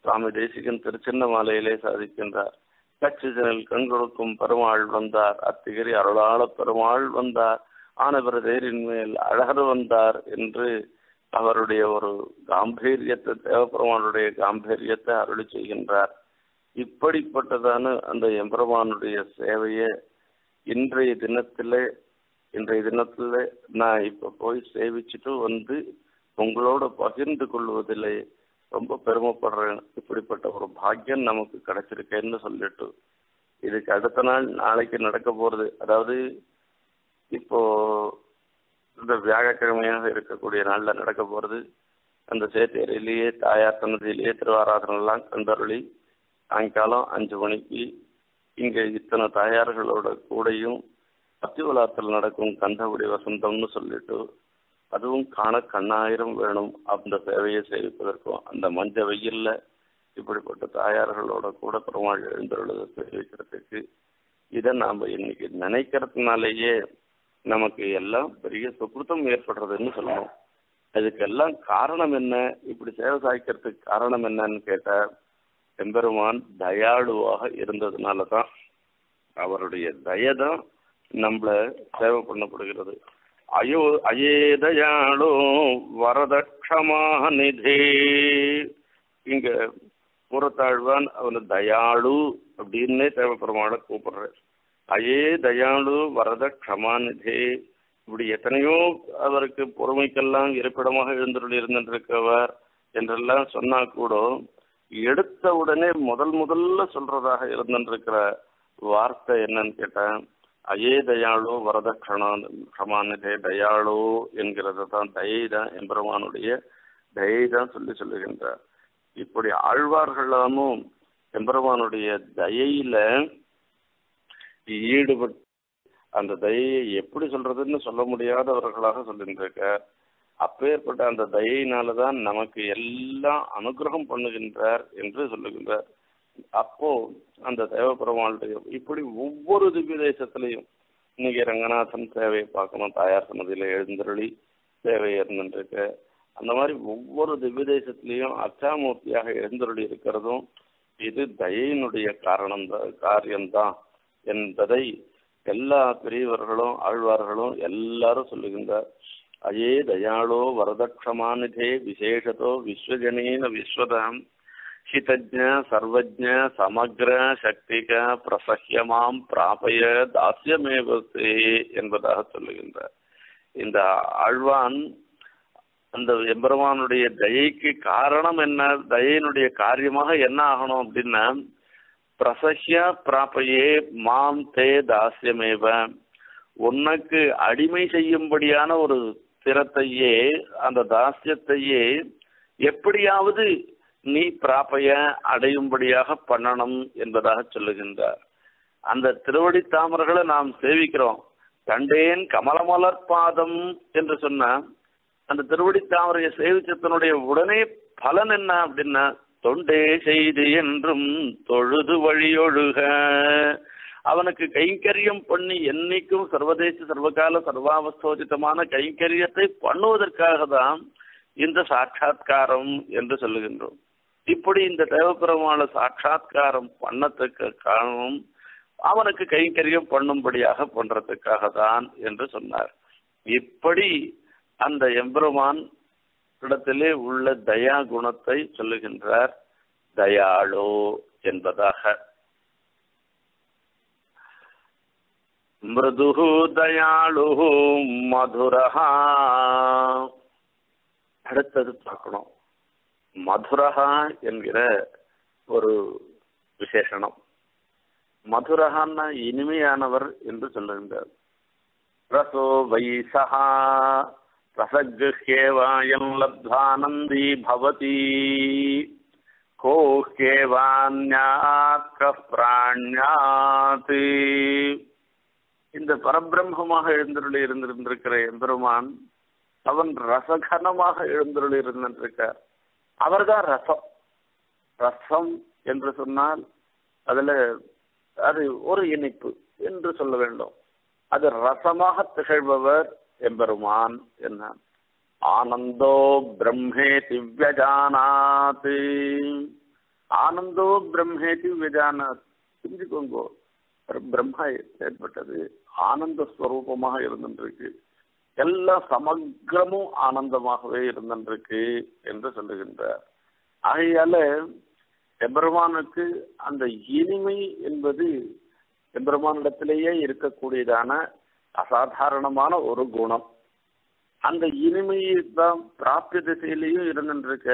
சுவாமி தேசிகன் திருச்சின்னமாலையிலே சாதிக்கின்றார். கச்சிதனில் கண் கொடுக்கும் பெருமாள் வந்தார், அத்திகிரி அருளாள பெருமாள் வந்தார், ஆனபிரதேரின் மேல் அழகர் வந்தார் என்று அவருடைய ஒரு காம்பீரியத்தை, தேவபெருமானுடைய காம்பீரியத்தை அருளி செய்கின்றார். இப்படிப்பட்டதான அந்த எம்பெருமானுடைய சேவையை இன்றைய தினத்திலே இன்றைய தினத்துல நான் இப்ப போய் சேவிச்சுட்டு வந்து உங்களோட பகிர்ந்து கொள்வதிலே ரொம்ப பெருமைப்படுறேன். இப்படிப்பட்ட ஒரு பாக்கியம் நமக்கு கிடைச்சிருக்கேன்னு சொல்லிட்டு இதுக்கு அடுத்த நாள் நாளைக்கு நடக்க போறது, அதாவது இப்போ இந்த வியாழக்கிழமையாக இருக்கக்கூடிய நாள்ல நடக்க போறது அந்த சேத்தேரியிலேயே தாயார் சன்னதியிலேயே திருவாராதனெல்லாம் கண்டருளி சாயங்காலம் அஞ்சு மணிக்கு இங்க இத்தனை தாயார்களோட கூடையும் அத்திவலாத்தில் நடக்கும் கந்தபடி வசந்தம்னு சொல்லிட்டு அதுவும் காண கண்ணாயிரம் வேணும். அந்த சேவையை சேவிப்பதற்கும் அந்த மஞ்ச வெயில்ல இப்படிப்பட்ட தாயார்களோட கூட பெருமாள் எழுந்தருளதை சேவிக்கிறதுக்கு இதை நாம இன்னைக்கு நினைக்கிறதுனாலேயே நமக்கு எல்லாம் பெரிய சுகிருத்தம் ஏற்படுறதுன்னு சொல்லணும். அதுக்கெல்லாம் காரணம் என்ன, இப்படி சேவை சாய்க்கிறதுக்கு காரணம் என்னன்னு கேட்டா எம்பெருமான் தயாளுவாக இருந்ததுனால தான். அவருடைய தயதான் நம்மள சேவை பண்ணப்படுகிறது. அயோ அயே தயாளோ வரதக்ஷமாக நிதே. இங்க புறத்தாழ்வான் அவனை தயாளு அப்படின்னே தேவைப்படுறமான கூப்பிடுற. அயே தயாளு வரத க்ஷமாநிதே. இப்படி எத்தனையோ அவருக்கு பொறுமைக்கெல்லாம் இருப்பிடமாக எழுந்துள்ள இருந்திருக்கவர் என்றெல்லாம் சொன்னா கூட எடுத்த உடனே முதல் முதல்ல சொல்றதாக இருந்திருக்கிற வார்த்தை என்னன்னு கேட்டேன், அயே தயாளு வரத க்ஷமாநிதே. தயாளு என்கிறத தான் தயை தான் எம்பெருமானுடைய தயை தான் சொல்லி சொல்லுகின்றார். இப்படி ஆழ்வார்களாமும் எம்பெருமானுடைய தயையில ஈடுபட்டு அந்த தயையை எப்படி சொல்றதுன்னு சொல்ல முடியாதவர்களாக சொல்லியிருக்க. அப்பேற்பட்ட அந்த தயையினாலதான் நமக்கு எல்லாம் அனுகிரகம் பண்ணுகின்றார் என்று சொல்லுகின்றார். அப்போ அந்த தேவபெருமாளுடைய இப்படி ஒவ்வொரு திவ்ய தேசத்திலையும் இன்னைக்கு ரங்கநாதன் சேவையை பார்க்கணும், தாயார் சன்னதியில எழுந்தருளி சேவை இருந்துருக்க. அந்த மாதிரி ஒவ்வொரு திவ்ய தேசத்திலையும் அச்சாமூர்த்தியாக எழுந்தருளி இருக்கிறதும் இது தயையினுடைய காரணம் காரியம்தான் என்பதை எல்லா பெரியவர்களும் ஆழ்வார்களும் எல்லாரும் சொல்லுகின்றார். அயே தயாளோ வரதக்ஷமாநிதே விசேஷத்தோ விஸ்வஜனீன விஸ்வதாம் ஹிதஜ்ஞ சர்வஜ்ஞ சமக்ர சக்திக பிரசஹ்யமாம் பிராபய தாஸ்யமேவசே என்பதாக சொல்லுகின்றார். இந்த ஆழ்வான் அந்த எம்பெருமானுடைய தயைக்கு காரணம் என்ன, தயையினுடைய காரியமாக என்ன ஆகணும் அப்படின்னா பிரசஹ்ய பிராபையே மாம் தே தாஸ்யமேவ. உனக்கு அடிமை செய்யும்படியான ஒரு திறத்தையே அந்த தாஸ்யத்தையே எப்படியாவது நீ பிராபைய அடையும்படியாக பண்ணணும் என்பதாக சொல்லுகின்றார். அந்த திருவடி தாமர்களை நாம் சேவிக்கிறோம். கண்டேன் கமலமலர் பாதம் என்று சொன்ன அந்த திருவடி தாமரையை சேவிச்சத்தினுடைய உடனே பலன் என்ன அப்படின்னா தொண்டே செய்து என்றும் தொழுது வழியொழுக. அவனுக்கு கைங்கரியம் பண்ணி என்னைக்கும் சர்வதேச சர்வகால சர்வாவஸ்தோஜிதமான கைங்கரியத்தை பண்ணுவதற்காக தான் இந்த சாட்சா்காரம் என்று சொல்லுகின்றோம். இப்படி இந்த தேவபெருமான சாட்சா்காரம் பண்ணத்துக்கு காரணம் அவனுக்கு கைங்கரியம் பண்ணும்படியாக பண்றதுக்காக தான் என்று சொன்னார். இப்படி அந்த எம்பெருமான் இடத்திலே உள்ள தயா குணத்தை சொல்லுகின்றார் தயாளோ என்பதாக. மிருது தயாளு மதுரஹா. அடுத்தது பார்க்கணும், மதுரஹா என்கிற ஒரு விசேஷனம். மதுரஹான்னா இனிமையானவர் என்று சொல்லுகின்றார். ரசோ வைசஹா ரசக்ஹேவாயம் லப்தானந்தி பவதி கோஹ்யேவான்யாத் கப்ராண்யாத். இந்த பரபிரம்மமாக எழுந்தருளி இருந்திருந்திருக்கிற எம்பெருமான் அவன் ரசகனமாக எழுந்தருளி இருந்திருக்கார். அவர்தான் ரசம். ரசம் என்று சொன்னால் அதுல அது ஒரு இனிப்பு என்று சொல்ல வேண்டும். அது ரசமாக திகழ்பவர் எம்பெருமான் என்ன. ஆனந்தோ பிரம்மே திவ்யஜானாத். ஆனந்தோ பிரம்மேதி விஜானாத். தெரிஞ்சுக்கோங்கோ, பிரம்மா ஏற்பட்டது ஆனந்த ஸ்வரூபமாக இருந்துருக்கு, எல்லா சமக்கிரமும் ஆனந்தமாகவே இருந்துருக்கு என்று சொல்லுகின்றார். ஆகையால எம்பெருமானுக்கு அந்த இனிமை என்பது எம்பெருமானிடத்திலேயே இருக்கக்கூடியதான அசாதாரணமான ஒரு குணம். அந்த இனிமையை தான் பிராப்திய திசையிலையும் இருந்துருக்க,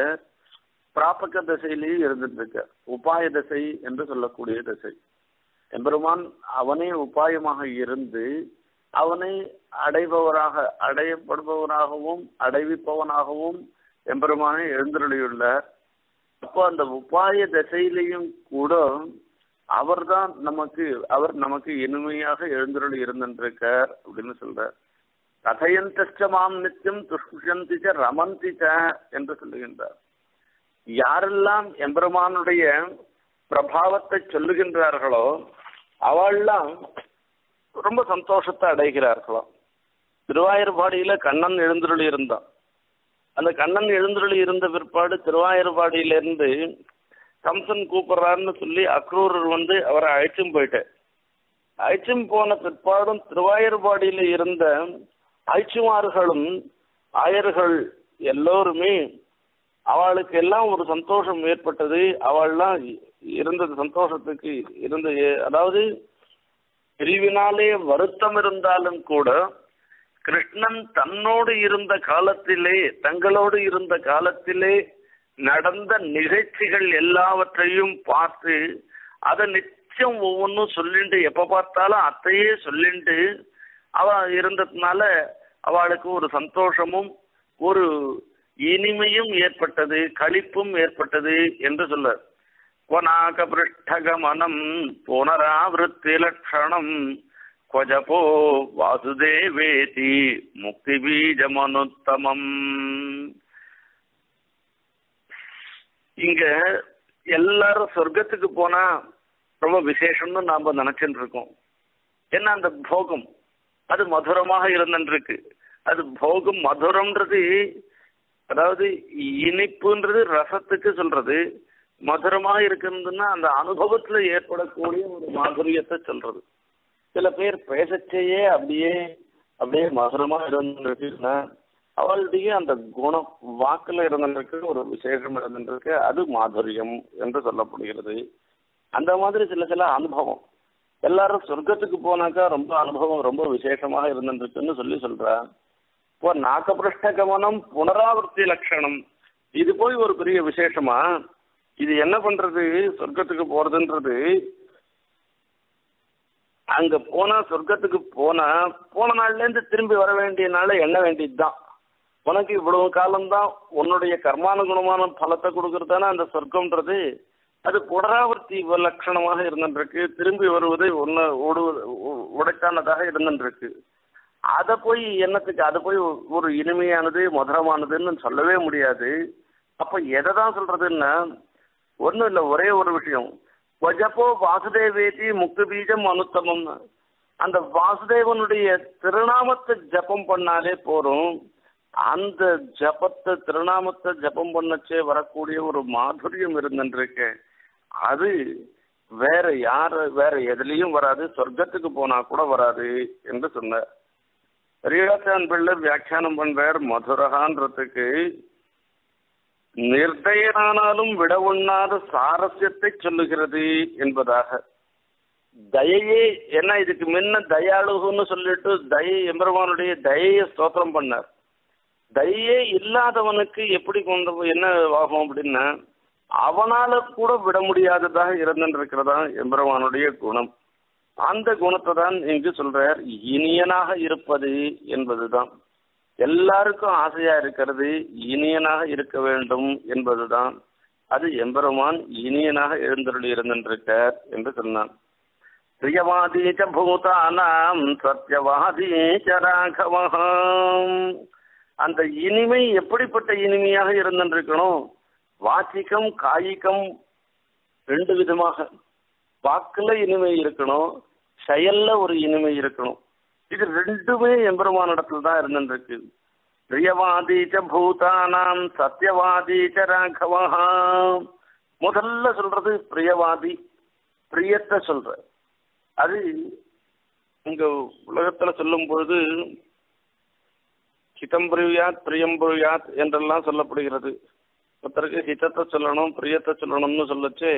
பிராபக திசையிலையும் இருந்துருக்க, உபாய திசை என்று சொல்லக்கூடிய திசை. எம்பெருமான் அவனே உபாயமாக இருந்து அவனை அடைபவராக அடையப்படுபவராகவும் அடைவிப்பவனாகவும் எம்பெருமானை எழுந்தருளியுள்ளார். அப்போ அந்த உபாய திசையிலையும் கூட அவர்தான் நமக்கு அவர் நமக்கு இனிமையாக எழுந்தருளி இருந்திருக்கார் அப்படின்னு சொல்றார். கதையந்தமாம் நித்தியம் துஷ்யந்திச்ச ரமந்திச்ச என்று சொல்லுகின்றார். யாரெல்லாம் எம்பெருமானுடைய பிரபாவத்தை சொல்லுகின்றார்களோ அவெல்லாம் ரொம்ப சந்தோஷத்தை அடைகிறார்களோ. திருவாயூர்பாடியில கண்ணன் எழுந்தருளி இருந்தான். அந்த கண்ணன் எழுந்தருளி இருந்த பிற்பாடு திருவாயூர்பாடியிலிருந்து கம்சன் கூப்பிடுறாருன்னு சொல்லி அக்ரூரர் வந்து அவரை அழைச்சும் போயிட்டேன். அழைச்சும் போன பிற்பாடும் திருவாயூர்பாடியில இருந்த ஆய்ச்சிமார்களும் ஆயர்கள் எல்லோருமே அவளுக்கு எல்லாம் ஒரு சந்தோஷம் ஏற்பட்டது. அவள்லாம் இருந்தது சந்தோஷத்துக்கு இருந்த, அதாவது பிரிவினாலே வருத்தம் இருந்தாலும் கூட கிருஷ்ணன் தன்னோடு இருந்த காலத்திலே தங்களோடு இருந்த காலத்திலே நடந்த நிகழ்ச்சிகள் எல்லாவற்றையும் பார்த்து அதை நிச்சயம் ஒவ்வொன்றும் சொல்லிண்டு எப்ப பார்த்தாலும் அத்தையே சொல்லிண்டு அவ இருந்ததுனால அவளுக்கு ஒரு சந்தோஷமும் ஒரு இனிமையும் ஏற்பட்டது, களிப்பும் ஏற்பட்டது என்று சொல்ல. கொனாக பிருஷ்டகமனம் புனராவிருத்தி லட்சணம் கொஜபோ வாசுதேவேதி முக்தி பீஜமனுத்தமம். இங்க எல்லாரும் சொர்க்கத்துக்கு போனா ரொம்ப விசேஷம்னு நாம நினைச்சுட்டு இருக்கோம். ஏன்னா அந்த போகம் அது மதுரமாக இருந்துருக்கு. அது போகம் மதுரம்ன்றது, அதாவது இனிப்புன்றது ரசத்துக்கு சொல்றது, மதுரமாக இருக்கிறதுன்னா அந்த அனுபவத்துல ஏற்படக்கூடிய ஒரு மாதுரியத்தை சொல்றது. சில பேர் பேசச்சேயே அப்படியே அப்படியே மதுரமா இருந்துருக்குன்னா அவளுடைய அந்த குணம் வாக்குல இருந்துருக்கு, ஒரு விசேஷம் இருந்துருக்கு, அது மாதுரியம் என்று சொல்லப்படுகிறது. அந்த மாதிரி சில சில அனுபவம் எல்லாரும் சொர்க்கத்துக்கு போனாக்கா ரொம்ப அனுபவம் ரொம்ப விசேஷமாக இருந்துருக்குன்னு சொல்லி சொல்றா. இப்போ நாகபிருஷ்ட கமனம் புனராவர்த்தி லட்சணம், இது போய் ஒரு பெரிய விசேஷமா? இது என்ன பண்றது? சொர்க்கத்துக்கு போறதுன்றது, அங்க போனா சொர்க்கத்துக்கு போனா போன நாள்ல இருந்து திரும்பி வர வேண்டிய நாள எண்ண வேண்டியதுதான். உனக்கு இவ்வளவு காலம்தான் உன்னுடைய கர்மானுகுணமான பலத்தை கொடுக்கறதான அந்த சொர்க்கம்ன்றது அது புனராவர்த்தி லட்சணமாக இருந்துருக்கு. திரும்பி வருவதை ஒன்னு உடைத்தானதாக இருந்துருக்கு. அதை போய் என்னத்துக்கு அதை போய் ஒரு இனிமையானது மதுரமானதுன்னு சொல்லவே முடியாது. அப்ப எதை தான் சொல்றதுன்னா ஒன்றும் இல்லை, ஒரே ஒரு விஷயம். வஜப்போ வாசுதேவேதி முக்தி பீஜம் அனுத்தமம். அந்த வாசுதேவனுடைய திருநாமத்தை ஜபம் பண்ணாலே போறோம். அந்த ஜபத்தை திருநாமத்தை ஜபம் பண்ணச்சே வரக்கூடிய ஒரு மாதுரியம் இருந்துருக்கு. அது வேற யார வேற எதுலையும் வராது, சொர்க்கத்துக்கு போனா கூட வராது என்று சொன்னார். பெரியாச்சான் பிள்ளை வியாக்கியானம் பண்றார். மதுரகான்றதுக்கு நிர்தயனானாலும் விட ஒண்ணாத சாரஸ்யத்தை சொல்லுகிறது என்பதாக. தயையே என்ன, இதுக்கு முன்ன தயாளுன்னு சொல்லிட்டு தயை எம்பெருமானுடைய தயையை ஸ்தோத்திரம் பண்ணார். தயையே இல்லாதவனுக்கு எப்படி கொண்டு என்ன ஆகும் அப்படின்னா அவனால கூட விட முடியாததாக இருந்திருக்கிறதா எம்பெருமானுடைய குணம். அந்த குணத்தை தான் இங்கு சொல்றார். இனியனாக இருப்பது என்பதுதான் எல்லாருக்கும் ஆசையா இருக்கிறது, இனியனாக இருக்க வேண்டும் என்பதுதான். அது எம்பெருமான் இனியனாக எழுந்தருளி இருந்திருக்கார் என்று சொன்னான். பிரியவாதீச்ச பூதானாம் சத்யவாதீச்ச ராகவஹாம். அந்த இனிமை எப்படிப்பட்ட இனிமையாக இருந்திருக்கணும்? வாச்சிக்கம் காய்கம் ரெண்டு விதமாக. வாக்குல இனிமை இருக்கணும், செயல்ல ஒரு இனிமை இருக்கணும். இது ரெண்டுமே எம்பெருமானிடத்துல தான் இருந்துருக்கு. பிரியவாதீச்ச பூதானாம் சத்யவாதீச்ச ராகவஹாம். முதல்ல சொல்றது பிரியவாதி, பிரியத்தை சொல்ற. அது இங்க உலகத்துல சொல்லும் பொழுது ஹிதம் பிரியாத் பிரியம் பிரியாத் என்றெல்லாம் சொல்லப்படுகிறது. ஒருத்தருக்கு ஹிதத்தை சொல்லணும் பிரியத்தை சொல்லணும்னு சொல்லச்சு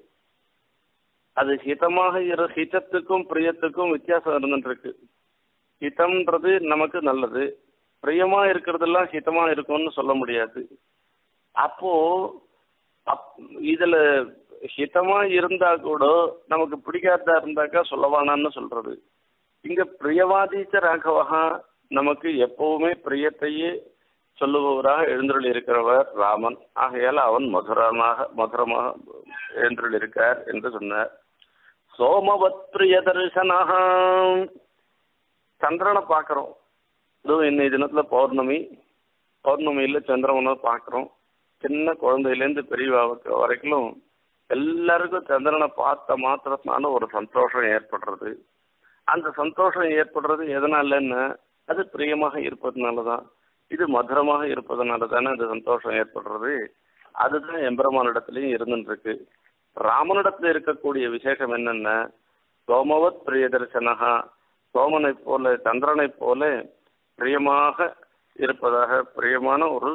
அது ஹிதமாக இரு ஹிதத்துக்கும் பிரியத்துக்கும் வித்தியாசம் இருந்துருக்கு. ஹிதம்ன்றது நமக்கு நல்லது, பிரியமா இருக்கிறதெல்லாம் ஹிதமா இருக்கும்னு சொல்ல முடியாது. அப்போ அப் இதுல ஹிதமா இருந்தா கூட நமக்கு பிடிக்காததா இருந்தாக்கா சொல்லவானான்னு சொல்றது. இங்க பிரியவாதீச்ச ராகவா நமக்கு எப்பவுமே பிரியத்தையே சொல்லுபவராக எழுந்தருள் இருக்கிறவர் ராமன். ஆகையால் அவன் மதுரமாக மதுரமாக எழுந்தருள் இருக்கார் என்று சொன்னார். சோமவத் பிரிய தரிசனஹ, சந்திரனை பார்க்கிறோம். இதுவும் இன்னைய தினத்துல பௌர்ணமி, பௌர்ணமியில சந்திரனை பார்க்கிறோம். சின்ன குழந்தையிலேருந்து பெரியவாவுக்கு வரைக்கும் எல்லாருக்கும் சந்திரனை பார்த்த மாத்திரத்தினால ஒரு சந்தோஷம் ஏற்படுறது. அந்த சந்தோஷம் ஏற்படுறது எதனாலன்னு, அது பிரியமாக இருப்பதுனாலதான், இது மதுரமாக இருப்பதனால தானே அந்த சந்தோஷம் ஏற்படுறது. அதுதான் எம்பெருமானிடத்துலயும் இருந்துட்டு இருக்கு. ராமனிடத்துல இருக்கக்கூடிய விசேஷம் என்னன்னா, சோமவத் பிரிய தரிசனஹா, சோமனை போல சந்திரனை போல பிரியமாக இருப்பதாக, பிரியமான ஒரு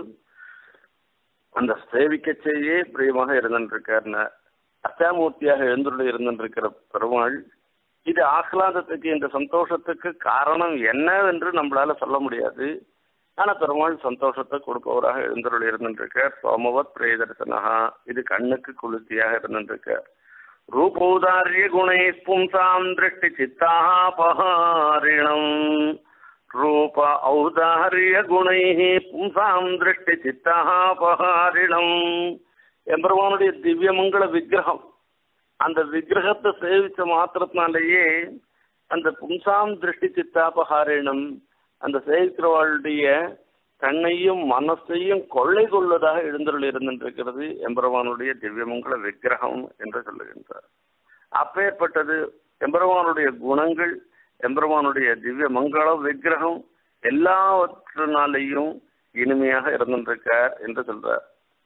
அந்த சேவிக்கச்சேயே பிரியமாக இருந்துட்டு இருக்காருன்னு அத்தியாமூர்த்தியாக எழுந்துள்ள இருந்துட்டு இருக்கிற பெருமாள். இது ஆஹ்லாதத்துக்கு, இந்த சந்தோஷத்துக்கு காரணம் என்னவென்று நம்மளால சொல்ல முடியாது. ஆனா பெருமாள் சந்தோஷத்தை கொடுப்பவராக எழுந்தருள் இருந்துருக்க. சோமவத் பிரிய தரிசனஹா, இது கண்ணுக்கு குளிர்ச்சியாக இருந்துருக்க. ரூபௌதாரிய குணை பும்சாம் திருஷ்டி சித்தாபஹாரிணம், ரூப ஔதாரிய குணை பும்சாம் திருஷ்டி சித்தாபஹாரிணம். எம்பெருமானுடைய திவ்யமங்கள விக்கிரகம், அந்த விக்கிரகத்தை சேவிச்ச மாத்திரத்தினாலேயே அந்த பும்சாம் திருஷ்டி சித்தாபஹாரிணம், அந்த சேவிக்கிறவாளுடைய கண்ணையும் மனசையும் கொள்ளை கொள்வதாக எழுந்தருள் இருந்திருக்கிறது எம்பெருமானுடைய திவ்யமங்கள விக்கிரகம் என்று சொல்லுகின்றார். அப்பேற்பட்டது எம்பெருமானுடைய குணங்கள், எம்பெருமானுடைய திவ்ய மங்கள விக்கிரகம் எல்லாவற்றினாலேயும் இனிமையாக இருந்திருக்கார் என்று சொல்றார்.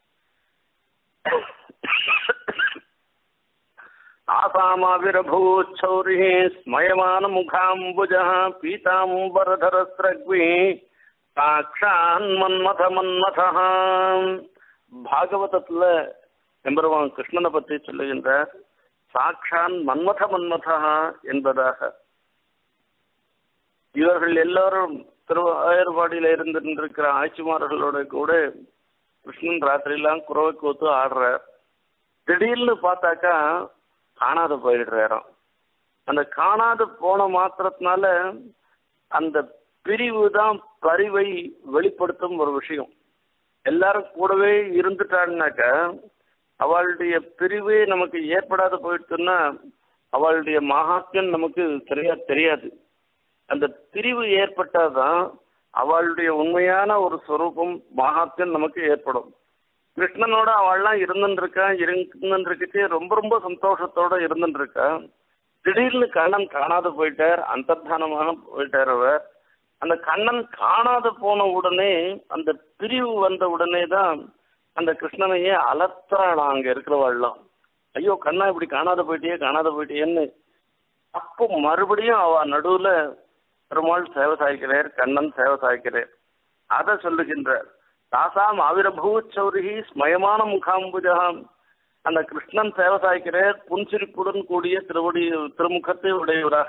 ஆசாமாவிரபூச்சௌரி ஸ்மயமான முகாம்புஜ பீதாம்பரதரஸ்ரக்வி சாக்ஷான் மன்மத மன்மதா. பாகவதத்துல எம்பெருமான் கிருஷ்ணனை பற்றி சொல்லுகின்றார். சாக்ஷான் மன்மத மன்மதா என்பதாக. இவர்கள் எல்லாரும் திருவாயூர்பாடியில இருந்திருக்கிற ஆட்சிமார்களோட கூட கிருஷ்ணன் ராத்திரியெல்லாம் குறவை கூத்து ஆடுறார். திடீர்னு பார்த்தாக்கா காணாத போயிடுறாராம். அந்த காணாது போன மாத்திரத்தினால அந்த பிரிவு தான் பரிவை வெளிப்படுத்தும் ஒரு விஷயம். எல்லாரும் கூடவே இருந்துட்டான்னாக்க அவளுடைய பிரிவே நமக்கு ஏற்படாத போயிடுச்சுன்னா அவளுடைய மகாத்மியம் நமக்கு சரியா தெரியாது. அந்த பிரிவு ஏற்பட்டாதான் அவளுடைய உண்மையான ஒரு ஸ்வரூபம் மகாத்மியம் நமக்கு ஏற்படும். கிருஷ்ணனோட அவள்லாம் இருந்துருக்கா, இருந்துருக்கிட்டே ரொம்ப ரொம்ப சந்தோஷத்தோட இருந்துருக்கா. திடீர்னு கண்ணன் காணாத போயிட்டார், அந்தர்தானமாக போயிட்டார் அவர். அந்த கண்ணன் காணாத போன உடனே, அந்த பிரிவு வந்த உடனே தான் அந்த கிருஷ்ணனையே அலர்த்தாளாம் அங்க இருக்கிறவாள்லாம். ஐயோ கண்ணா இப்படி காணாத போயிட்டியே காணாத போயிட்டியேன்னு. அப்போ மறுபடியும் அவ நடுவுல பெருமாள் சேவை சாய்க்கிறார், கண்ணன் சேவை சாய்க்கிறார். அதை சொல்லுகின்றார். தாசாம் ஆவிரபூச்சௌரி ஸ்மயமான முகாம்புஜகம். அந்த கிருஷ்ணன் சேவை சாய்க்கிறார் புன்சிரிப்புடன் கூடிய திருவடி திருமுகத்தை உடையவராக.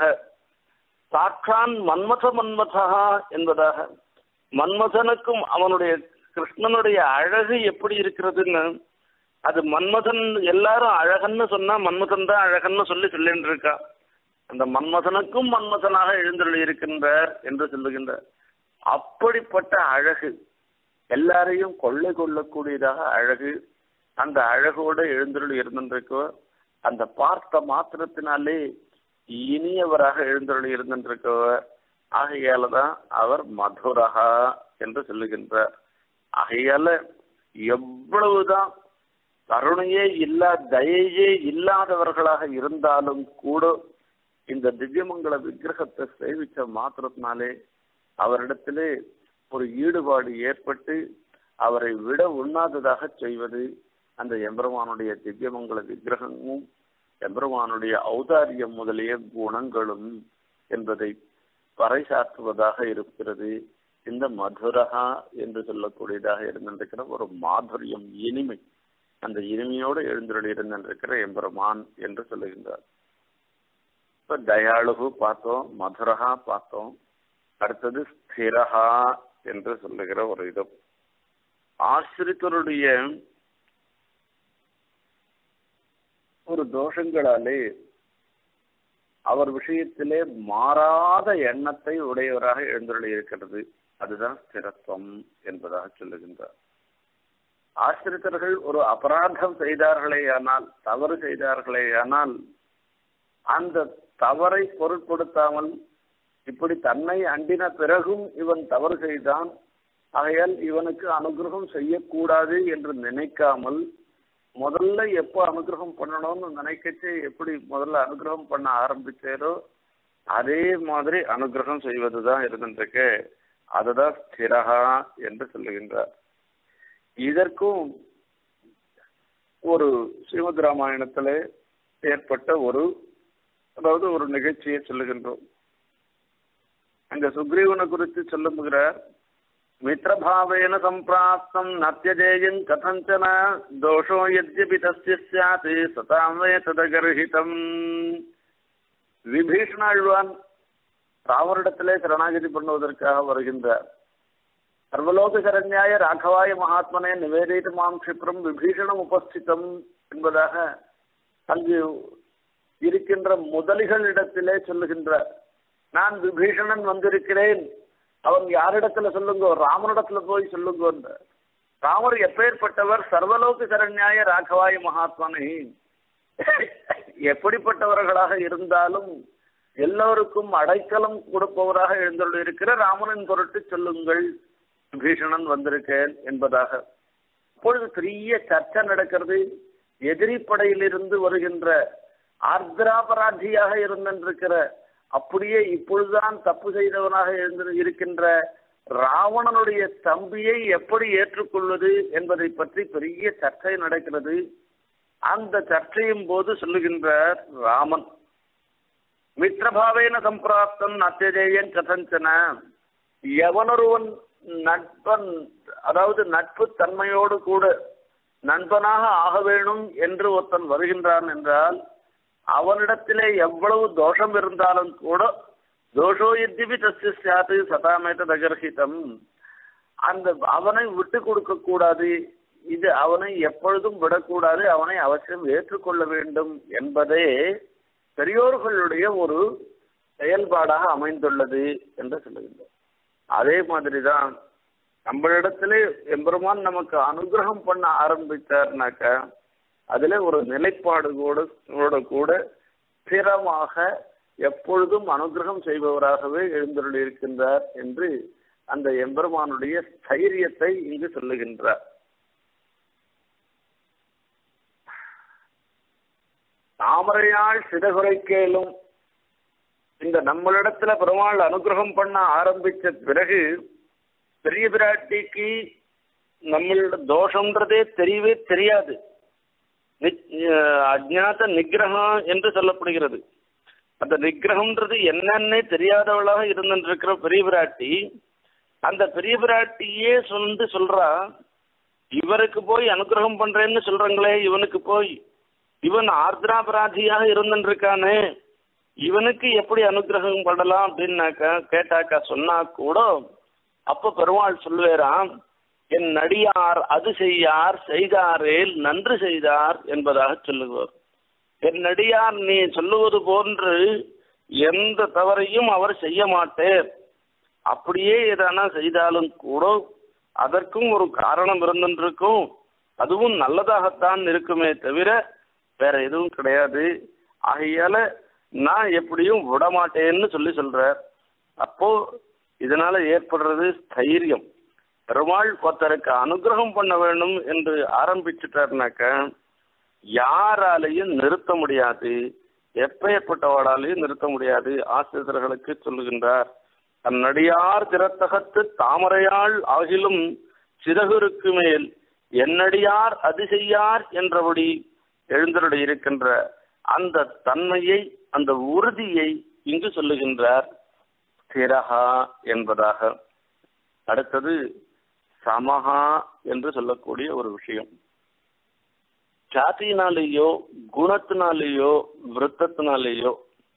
சாட்சான் மன்மத மன்மதா என்பதாக. மன்மதனுக்கும் அவனுடைய கிருஷ்ணனுடைய அழகு எப்படி இருக்கிறதுன்னு, அது மன்மதன் எல்லாரும் அழகன்னு சொன்னா மன்மதன் தான் அழகன்னு சொல்லி சொல்லிட்டு இருக்கா. அந்த மன்மதனுக்கும் மன்மதனாக எழுந்தருளி இருக்கின்றார் என்று சொல்லுகின்றார். அப்படிப்பட்ட அழகு, எல்லாரையும் கொள்ளை கொள்ளக்கூடியதாக அழகு. அந்த அழகோடு எழுந்தருளி இருந்திருக்கோ, அந்த பார்த்த மாத்திரத்தினாலே இனியவராக எழுந்தருளி இருந்திருக்கவர். ஆகையாலதான் அவர் மதுரகா என்று சொல்லுகின்றார். ஆகையால எவ்வளவுதான் கருணையே இல்லா தயையே இல்லாதவர்களாக இருந்தாலும் கூட இந்த திவ்யமங்கள விக்கிரகத்தை சேவிச்ச மாத்திரத்தினாலே அவரிடத்திலே ஒரு ஈடுபாடு ஏற்பட்டு அவரை விட உண்ணாததாக செய்வது, அந்த எம்பெருமானுடைய திவ்யமங்கல விக்கிரகமும் எம்பெருமானுடைய ஔதாரியம் முதலிய குணங்களும் என்பதை பறைசாற்றுவதாக இருக்கிறது. இந்த மதுரகா என்று சொல்லக்கூடியதாக இருந்திருக்கிற ஒரு மாதுரியம், இனிமை, அந்த இனிமையோடு எழுந்தருளி இருந்திருக்கிற எம்பெருமான் என்று சொல்லுகின்றார். இப்ப தயாளுகு பார்த்தோம், மதுரகா பார்த்தோம். அடுத்தது ஸ்திரகா என்று சொல்லுகிற ஒரு இது. ஆசிரியருடைய ஒரு தோஷங்களாலே அவர் விஷயத்திலே மாறாத எண்ணத்தை உடையவராக எழுந்தருளி இருக்கிறது. அதுதான் ஸ்திரத்துவம் என்பதாக சொல்லுகின்றார். ஆசிரியர்கள் ஒரு அபராதம் செய்தார்களேயானால், தவறு செய்தார்களேயானால், அந்த தவறை பொருட்படுத்தாமல் இப்படி தன்னை அண்டின பிறகும் இவன் தவறு செய்தான், ஆகையால் இவனுக்கு அனுகிரகம் செய்யக்கூடாது என்று நினைக்காமல், முதல்ல எப்போ அனுகிரகம் பண்ணணும்னு நினைக்கச்சு எப்படி முதல்ல அனுகிரகம் பண்ண ஆரம்பிச்சாரோ அதே மாதிரி அனுகிரகம் செய்வதுதான் இருந்துருக்கு. அதுதான் ஸ்திரகா என்று சொல்லுகின்றார். இதற்கும் ஒரு ஸ்ரீமத் ராமாயணத்துல ஏற்பட்ட ஒரு அதாவது ஒரு நிகழ்ச்சியை சொல்லுகின்றோம். அங்க சுக்ரீவனை குறித்து சொல்லுகிறார். மித்ரபாவேன சம்பிராப்தம் நத்யஜேயம் கதஞ்சன தோஷோ யத்யபி தஸ்ய ஸ்யாத் சதாம் வேததகர்ஹிதம். விபீஷணாழ்வான் ராவரிடத்திலே சரணாகதி பண்ணுவதற்காக வருகின்றார். சர்வலோக சரண்யாய ராகவாய மகாத்மனே நிவேதித்து மாம் க்ஷிப்ரம் விபீஷணம் உபஸ்திதம் என்பதாக அங்கு இருக்கின்ற முதலிகளிடத்திலே சொல்லுகின்றார். நான் விபீஷணன் வந்திருக்கிறேன், அவன் யாரிடத்துல சொல்லுங்கோ, ராமனிடத்துல போய் சொல்லுங்கோ. ராமர் எப்பேற்பட்டவர்? சர்வலோக சரண்யாய ராகவாய மகாத்மனே, எப்படிப்பட்டவர்களாக இருந்தாலும் எல்லோருக்கும் அடைக்கலம் கொடுப்பவராக எழுந்துள்ள இருக்கிற ராமனின் பொருட்டு சொல்லுங்கள், விபீஷணன் வந்திருக்கேன் என்பதாக. அப்பொழுது பெரிய சர்ச்சை நடக்கிறது. எதிரி படையிலிருந்து வருகின்ற ஆர்திராபராதியாக இருந்திருக்கிற, அப்படியே இப்பொழுதுதான் தப்பு செய்தவனாக இருந்து இருக்கின்ற ராவணனுடைய தம்பியை எப்படி ஏற்றுக்கொள்வது என்பதை பற்றி பெரிய சர்ச்சை நடக்கிறது. அந்த சர்ச்சையும் போது சொல்லுகின்றார் ராமன், மித்ரபாவேன சம்பிராப்தம் நத்யஜேயன் கதஞ்சன. எவனொருவன் நட்பன், அதாவது நட்பு தன்மையோடு கூட நண்பனாக ஆக வேணும் என்று ஒருத்தன் வருகின்றான் என்றால் அவனிடத்திலே எவ்வளவு தோஷம் இருந்தாலும் கூட தோஷோ யத்யபி தஸ்ய ஸ்யாத் சதாமேததகர்ஹிதம், அந்த அவனை விட்டு கொடுக்க கூடாது, இது அவனை எப்பொழுதும் விடக்கூடாது, அவனை அவசியம் ஏற்றுக்கொள்ள வேண்டும் என்பதே பெரியோர்களுடைய ஒரு செயல்பாடாக அமைந்துள்ளது என்று சொல்லுகின்றோம். அதே மாதிரிதான் நம்மளிடத்திலே எம்பெருமான் நமக்கு அனுகிரகம் பண்ண ஆரம்பித்தார்னாக்க அதுல ஒரு நிலைப்பாடுகோடு கூட ஸ்திரமாக எப்பொழுதும் அனுகிரகம் செய்பவராகவே எழுந்தருளி இருக்கின்றார் என்று அந்த எம்பெருமானுடைய தைரியத்தை இங்கு சொல்லுகின்றார். தாமரையாள் சிதகுரை கேளும், இந்த நம்மளிடத்துல பெருமாள் அனுகிரகம் பண்ண ஆரம்பிச்ச பிறகு பெரிய பிராட்டிக்கு நம்மளோட தோஷம்ன்றதே தெரியவே தெரியாது. அஜ்ஞாத நிகிரகம் என்று சொல்லப்படுகிறது. அந்த நிகிரகம்ன்றது என்னன்னே தெரியாதவளாக இருந்திருக்கிற பெரிய பிராட்டி, அந்த பெரிய பிராட்டியே சொல்லி சொல்றா, இவருக்கு போய் அனுகிரகம் பண்றேன்னு சொல்றாங்களே, இவனுக்கு போய் இவன் ஆர்திராபராதியாக இருந்திருக்கானே, இவனுக்கு எப்படி அனுகிரகம் பண்ணலாம் அப்படின்னாக்கா கேட்டாக்கா சொன்னா கூட அப்ப பெருமாள் சொல்லுவேராம், என் நடியார் அது செய்யார் செய்தாரேல் நன்று செய்தார் என்பதாக சொல்லுவார். என் நடியார் நீ சொல்லுவது போன்று எந்த தவறையும் அவர் செய்ய மாட்டேர், அப்படியே எதனா செய்தாலும் கூட அதற்கும் ஒரு காரணம் இருந்திருக்கும், அதுவும் நல்லதாகத்தான் இருக்குமே தவிர வேற எதுவும் கிடையாது, ஆகையால நான் எப்படியும் விடமாட்டேன்னு சொல்லி சொல்றார். அப்போ இதனால ஏற்படுறது ஸ்தைரியம். பெருமாள் ஒருத்தருக்கு அனுகிரகம் பண்ண வேண்டும் என்று ஆரம்பிச்சுட்டாருனாக்க யாராலையும் நிறுத்த முடியாது, எப்பேற்பட்டவாடாலையும் நிறுத்த முடியாது. ஆசிரியர்களுக்கு சொல்லுகின்றார், தன்னடியார் திறத்தகத்து தாமரையாள் ஆகிலும் சிறகுருக்கு மேல் என்னடியார் அதிசெய்யார் என்றபடி எழுந்தருளி இருக்கின்ற அந்த தன்மையை, அந்த உறுதியை இங்கு சொல்லுகின்றார் ஸ்திரஹா என்பதாக. அடுத்தது சமஹா என்று சொல்லக்கூடிய ஒரு விஷயம். ஜாதியினாலேயோ குணத்தினாலேயோ விருத்தத்தினாலேயோ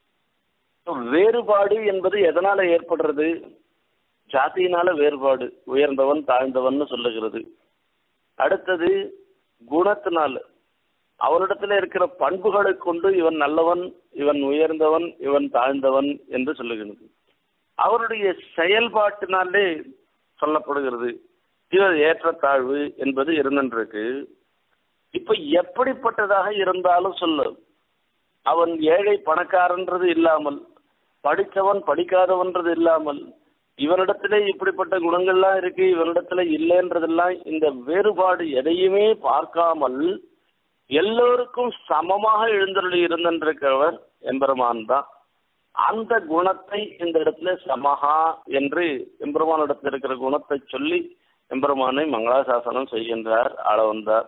வேறுபாடு என்பது எதனால ஏற்படுறது? ஜாதியினால வேறுபாடு, உயர்ந்தவன் தாழ்ந்தவன் சொல்லுகிறது. அடுத்தது குணத்தினால, அவனிடத்துல இருக்கிற பண்புகளை கொண்டு இவன் நல்லவன், இவன் உயர்ந்தவன், இவன் தாழ்ந்தவன் என்று சொல்லுகிறது. அவருடைய செயல்பாட்டினாலே சொல்லப்படுகிறது இவர் ஏற்றத்தாழ்வு என்பது இருந்திருக்கு. இப்ப எப்படிப்பட்டதாக இருந்தாலும் சொல்லு, அவன் ஏழை பணக்காரன்றது இல்லாமல், படித்தவன் படிக்காதவன்றது இல்லாமல், இவனிடத்திலே இப்படிப்பட்ட குணங்கள்லாம் இருக்கு, இவனிடத்துல இல்லைன்றதெல்லாம் இந்த வேறுபாடு எதையுமே பார்க்காமல் எல்லோருக்கும் சமமாக எழுந்தருளி இருந்திருக்கிறவர் எம்பெருமான் தான். அந்த குணத்தை இந்த இடத்துல சமஹா என்று எம்பெருமானிடத்தில் இருக்கிற குணத்தை சொல்லி எம்பெருமானை மங்களாசாசனம் செய்கின்றார் ஆளவந்தார்.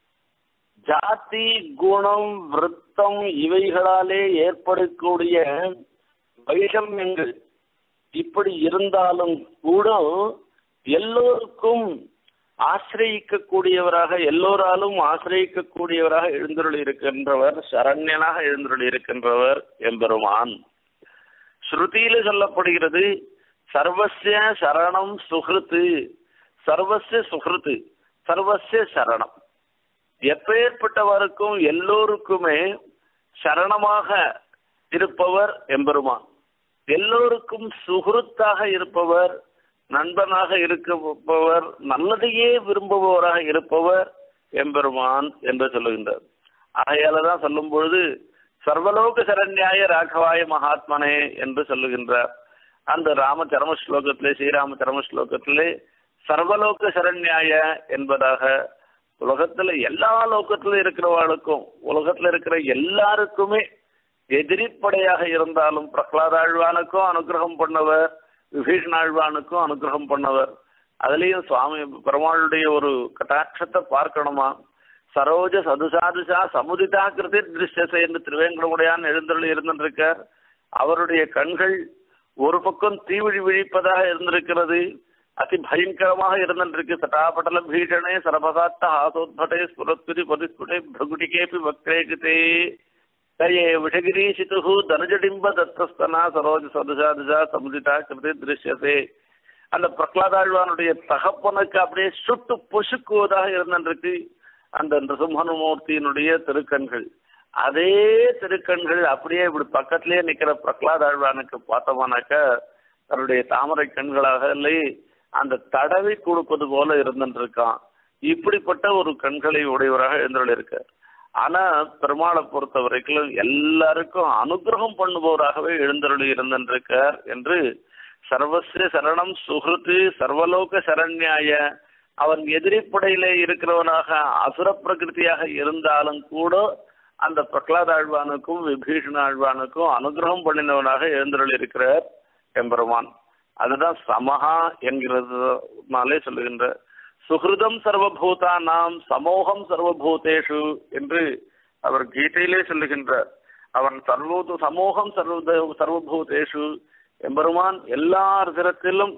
ஜாதி குணம் விருத்தம் இவைகளாலே ஏற்படக்கூடிய வைஷமியங்கள் இப்படி இருந்தாலும் கூட எல்லோருக்கும் ஆசிரியக்கக்கூடியவராக, எல்லோராலும் ஆசிரியக்கக்கூடியவராக எழுந்தருளி இருக்கின்றவர், சரண்யனாக எழுந்தருளி இருக்கின்றவர் எம்பெருமான். ஸ்ருதியில சொல்லப்படுகிறது சர்வஸ்ய சரணம் சுகிருத்து, சர்வஸ்ய சுகிருத்து, சர்வஸ்ய சரணம். எப்பேற்பட்டவருக்கும் எல்லோருக்குமே சரணமாக இருப்பவர் எம்பெருமான், எல்லோருக்கும் சுகிருத்தாக இருப்பவர், நண்பனாக இருப்பவர், நல்லதையே விரும்புபவராக இருப்பவர் எம்பெருமான் என்று சொல்லுகின்றார். ஆகையாலதான் சொல்லும் பொழுது சர்வலோக சரண்யாய ராகவாய மகாத்மனே என்று சொல்லுகின்றார். அந்த ராம சரம ஸ்லோகத்திலே, ஸ்ரீராம சரம ஸ்லோகத்திலே சர்வலோக சரண்யாய என்பதாக உலகத்துல எல்லா லோகத்துல இருக்கிறவாளுக்கும், உலகத்துல இருக்கிற எல்லாருக்குமே எதிரிப்படையாக இருந்தாலும் பிரகலாதாழ்வானுக்கும் அனுகிரகம் பண்ணவர், விபீஷணாழ்வானுக்கும் அனுகிரகம் பண்ணவர். அதுலயும் சுவாமி பெருமாளுடைய ஒரு கட்டாட்சத்தை பார்க்கணுமா? சரோஜ சதுசாதுசா சமுதிதா கிருதி திருஷ்யசை என்று திருவேங்கடமுடையான் எழுந்தருளி இருந்திருக்கார். அவருடைய கண்கள் ஒரு பக்கம் தீவிழி விழிப்பதாக இருந்திருக்கிறது, அதி பயங்கரமாக இருந்திருக்கு. சட்டாபட்டல பீஷணே சரபசாத்த ஹாசோத்பட்டே ஸ்புரத்குதி பதிஸ்புடே பிரகுட்டிகேபி வக்ரேகிதே தயே விஷகிரீசிது தனுஜடிம்ப தத்தஸ்தனா சரோஜ சதுசாதுசா சமுதிதா கிருதி திருஷ்யசே. அந்த பிரகலாதாழ்வானுடைய தகப்பனுக்கு அப்படியே சுட்டு பொசுக்குவதாக இருந்திருக்கு அந்த நிருசிம்மூர்த்தியினுடைய திருக்கண்கள். அதே திருக்கண்கள் அப்படியே இப்படி பக்கத்திலேயே நிக்கிற பிரகலாதாழ்வானுக்கு பார்த்தோம்னாக்க தன்னுடைய தாமரை கண்களாக இல்லை அந்த தடவி கொடுப்பது போல இருந்துருக்கான். இப்படிப்பட்ட ஒரு கண்களை உடையவராக எழுந்தருள் இருக்கார். ஆனா பெருமாளை பொறுத்த வரைக்கும் எல்லாருக்கும் அனுகிரகம் பண்ணுபவராகவே எழுந்தருளி இருந்திருக்கார் என்று சர்வஸ்ய சரணம் சுகிருத்து சர்வலோக சரண்யாய. அவன் எதிரிப்படையிலே இருக்கிறவனாக அசுர பிரகிருதியாக இருந்தாலும் கூட அந்த பிரகலாதாழ்வானுக்கும் விபீஷண ஆழ்வானுக்கும் அனுகிரகம் பண்ணினவனாக எழுந்தருள் இருக்கிறார் எம்பெருமான். அதுதான் சமஹா என்கிறதுனாலே சொல்லுகின்ற சுகிருதம் சர்வபூதா நாம் சமோகம் சர்வபூதேஷு என்று அவர் கீதையிலே சொல்லுகின்றார். அவன் சர்வ சமோகம் சர்வ சர்வபூதேஷு எம்பெருமான் எல்லார் திறத்திலும்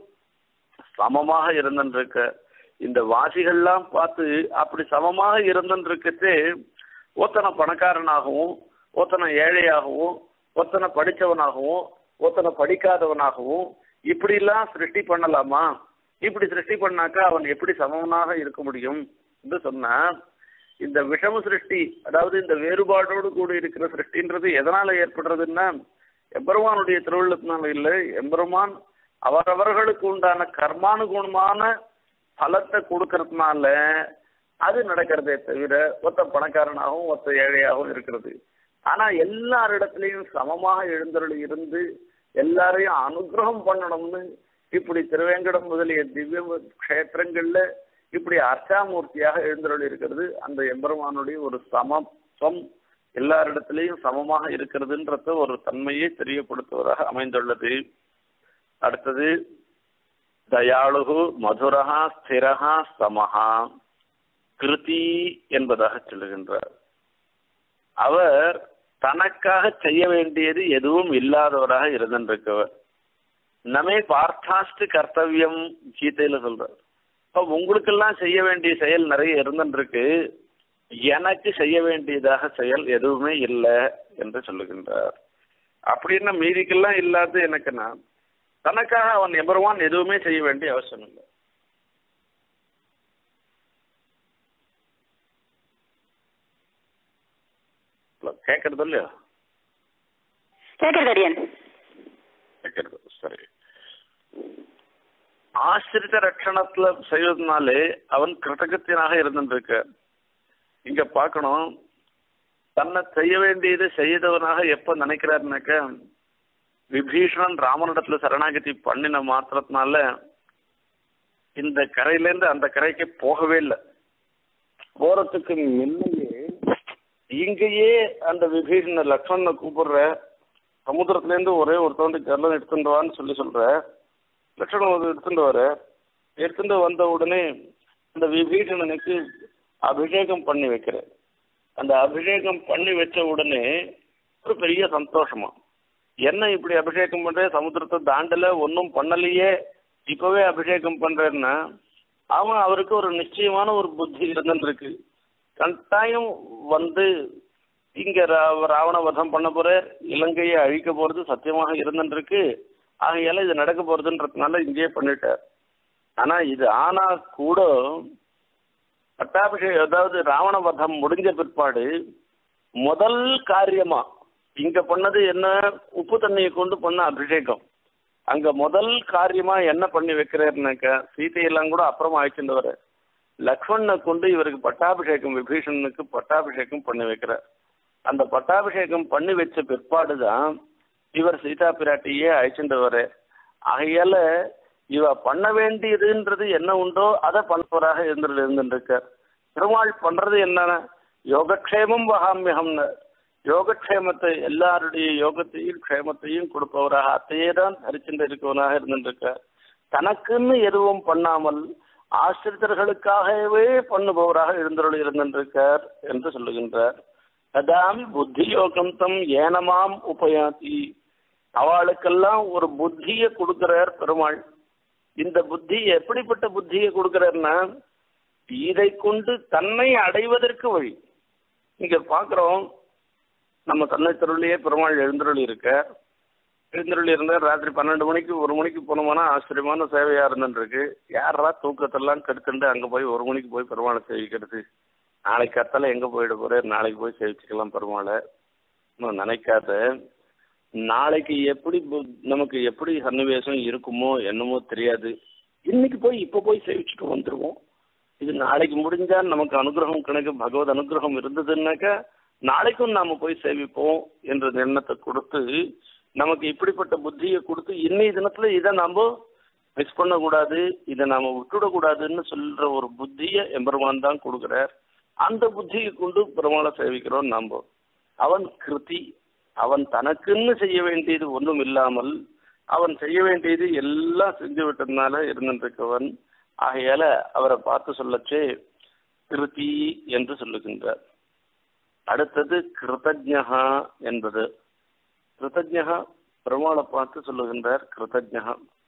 சமமாக இருந்திருக்க. இந்த வாசிகள்லாம் பார்த்து அப்படி சமமாக இருந்திருக்கே ஒத்தனை பணக்காரனாகவும் ஒத்தனை ஏழையாகவும் ஒத்தனை படித்தவனாகவும் ஒத்தனை படிக்காதவனாகவும் இப்படிலாம் சிருஷ்டி பண்ணலாமா? இப்படி சிருஷ்டி பண்ணாக்கா அவன் எப்படி சமவனாக இருக்க முடியும் என்று சொன்னா, இந்த விஷம சிருஷ்டி, அதாவது இந்த வேறுபாடோடு கூடி இருக்கிற சிருஷ்டின்றது எதனால ஏற்படுறதுன்னா எம்பெருமானுடைய திருவள்ளத்தினால இல்லை, எம்பெருமான் அவரவர்களுக்கு உண்டான கர்மானுகுணமான பலத்தை கொடுக்கறதுனால அது நடக்கிறதே தவிர ஒத்த பணக்காரனாகவும் ஒத்த ஏழையாகவும் இருக்கிறது. ஆனா எல்லாரிடத்திலையும் சமமாக எழுந்தருள் இருந்து எல்லாரையும் அனுகிரகம் பண்ணணும்னு இப்படி திருவேங்கடம் முதலிய திவ்ய கஷேத்திரங்கள்ல இப்படி அர்ச்சாமூர்த்தியாக எழுந்தருள் இருக்கிறது அந்த எம்பெருமானுடைய ஒரு சமத்துவம், எல்லாரிடத்திலையும் சமமாக இருக்கிறதுன்றத ஒரு தன்மையை தெரியப்படுத்துவதாக அமைந்துள்ளது. அடுத்தது தயாளு மதுரஹா ஸ்திரஹா சமஹா. கிருதி என்பதாக சொல்லுகின்றார். அவர் தனக்காக செய்ய வேண்டியது எதுவும் இல்லாதவராக இருந்திருக்கவர். நமே பார்த்தாஸ்து கர்த்தவியம் கீதையில சொல்றார். இப்ப உங்களுக்கெல்லாம் செய்ய வேண்டிய செயல் நிறைய இருந்திருக்கு, எனக்கு செய்ய வேண்டியதாக செயல் எதுவுமே இல்லை என்று சொல்லுகின்றார். அப்படின்னா மீதிக்கெல்லாம் இல்லாத எனக்கு நான் தனக்காக அவன் எம்பெருமான் எதுவுமே செய்ய வேண்டிய அவசியம் இல்லை. கேட்கறது இல்லையா? கேட்கறது. சரி. ஆசிரித்த ரட்சணத்துல செய்வதனாலே அவன் கிருத்தகத்தியனாக இருந்திருக்க. இங்க பார்க்கணும், தன்னை செய்ய வேண்டியது செய்தவனாக எப்ப நினைக்கிறாருனாக்க, விபீஷணன் ராமனிடத்துல சரணாகதி பண்ணின மாத்திரத்தினால இந்த கரையிலேருந்து அந்த கரைக்கு போகவே இல்லை. போறதுக்கு முன்னையே இங்கேயே அந்த விபீஷண லக்ஷ்மணனை கூப்பிடுற, சமுத்திரத்துல இருந்து ஒரே ஒருத்தவங்க ஜலம் எடுத்துட்டுவான்னு சொல்லி சொல்ற. லட்சுமணன் எடுத்துட்டு வர, எடுத்துட்டு வந்த உடனே அந்த விபீஷணனுக்கு அபிஷேகம் பண்ணி வைக்கிற. அந்த அபிஷேகம் பண்ணி வச்ச உடனே ஒரு பெரிய சந்தோஷமா, என்ன இப்படி அபிஷேகம் பண்ற, சமுத்திரத்தை தாண்டல, ஒன்றும் பண்ணலையே, இப்பவே அபிஷேகம் பண்றேன்னா அவன் அவருக்கு ஒரு நிச்சயமான ஒரு புத்தி இருந்துருக்கு. கட்டாயம் வந்து இங்க ராவண வதம் பண்ண போற, இலங்கையை அழிக்க போறது சத்தியமாக இருந்துருக்கு. ஆகையால இது நடக்க போறதுன்றதுனால இங்கேயே பண்ணிட்டார். ஆனா இது ஆனா கூட பட்டாபிஷேகம், அதாவது ராவண வதம் முடிஞ்ச பிற்பாடு முதல் காரியமா இங்க பண்ணது என்ன, உப்பு தண்ணியை கொண்டு பண்ண அபிஷேகம். அங்க முதல் காரியமா என்ன பண்ணி வைக்கிறாருனாக்க, சீதையெல்லாம் கூட அப்புறமா அழைச்சிட்டு வர, லக்ஷ்மணனை கொண்டு இவருக்கு பட்டாபிஷேகம், விபீஷணனுக்கு பட்டாபிஷேகம் பண்ணி வைக்கிறார். அந்த பட்டாபிஷேகம் பண்ணி வச்ச பிற்பாடுதான் இவர் சீதா பிராட்டியே அழைச்சிட்டு வர. ஆகையால இவ பண்ண வேண்டியதுன்றது என்ன உண்டோ அதை பண்ணவராக இருந்து இருந்துருக்கார். பெருமாள் பண்றது என்னன்னா, யோகக்ஷேமம் வகாமியகம்னு, யோகக்ஷேமத்தை, எல்லாருடைய யோகத்தையும் க்ஷேமத்தையும் கொடுப்பவராக அத்தையே தான் தரிச்சுட்டு இருக்கவனாக இருந்துருக்கார். தனக்குன்னு எதுவும் பண்ணாமல் ஆசிரியர்களுக்காகவே பண்ணுபவராக இருந்தருள் இருந்திருக்கார் என்று சொல்லுகின்றார். அதாம் புத்தி யோகம் தம் ஏனமாம் உபயாதி, அவளுக்கெல்லாம் ஒரு புத்தியை கொடுக்கிறார் பெருமாள். இந்த புத்தி எப்படிப்பட்ட புத்தியை கொடுக்கிறார்னா, இதை கொண்டு தன்னை அடைவதற்கு வழி. இங்க பாக்குறோம், நம்ம தன்னை திருளியே பெருமாள் எழுந்தருள் இருக்க. எழுந்தருள் இருந்தா ராத்திரி பன்னெண்டு மணிக்கு ஒரு மணிக்கு போனோம்னா ஆச்சரியமான சேவையா இருந்துருக்கு. யாரா தூக்கத்தெல்லாம் கெடுத்துட்டு அங்க போய் ஒரு மணிக்கு போய் பெருமாளை சேவிக்கிறது, நாளைக்கு கத்தால எங்க போயிட போற, நாளைக்கு போய் சேவிச்சுக்கலாம் பெருமாளை நினைக்காத. நாளைக்கு எப்படி நமக்கு எப்படி சன்னிவேசம் இருக்குமோ என்னமோ தெரியாது, இன்னைக்கு போய் இப்ப போய் சேவிச்சுட்டு வந்துருவோம். இது நாளைக்கு முடிஞ்சா நமக்கு அனுகிரகம் கணக்கு, பகவத் அனுகிரகம் இருந்ததுன்னாக்கா நாளைக்கும் நாம போய் சேவிப்போம் என்ற எண்ணத்தை கொடுத்து, நமக்கு இப்படிப்பட்ட புத்தியை கொடுத்து, இன்னைய தினத்துல இதை நாம மிஸ் பண்ணக்கூடாது, இதை நாம விட்டுடக்கூடாதுன்னு சொல்ற ஒரு புத்தியை எம்பெருமான் தான் கொடுக்குறார். அந்த புத்தியை கொண்டு பெருமாளை சேவிக்கிறோம் நாம. அவன் கிருதி, அவன் தனக்குன்னு செய்ய வேண்டியது ஒன்றும் இல்லாமல் அவன் செய்ய வேண்டியது எல்லாம் செஞ்சு விட்டதுனால இருந்திருக்கவன். ஆகையால அவரை பார்த்து சொல்லச்சே கிருதி என்று சொல்லுகின்றார். அடுத்தது கிருதஜ்ஞா என்பது. கிருதஜ்ஞா பெருமாளை பார்த்து சொல்லுகின்றார் கிருதஜ்ஞா.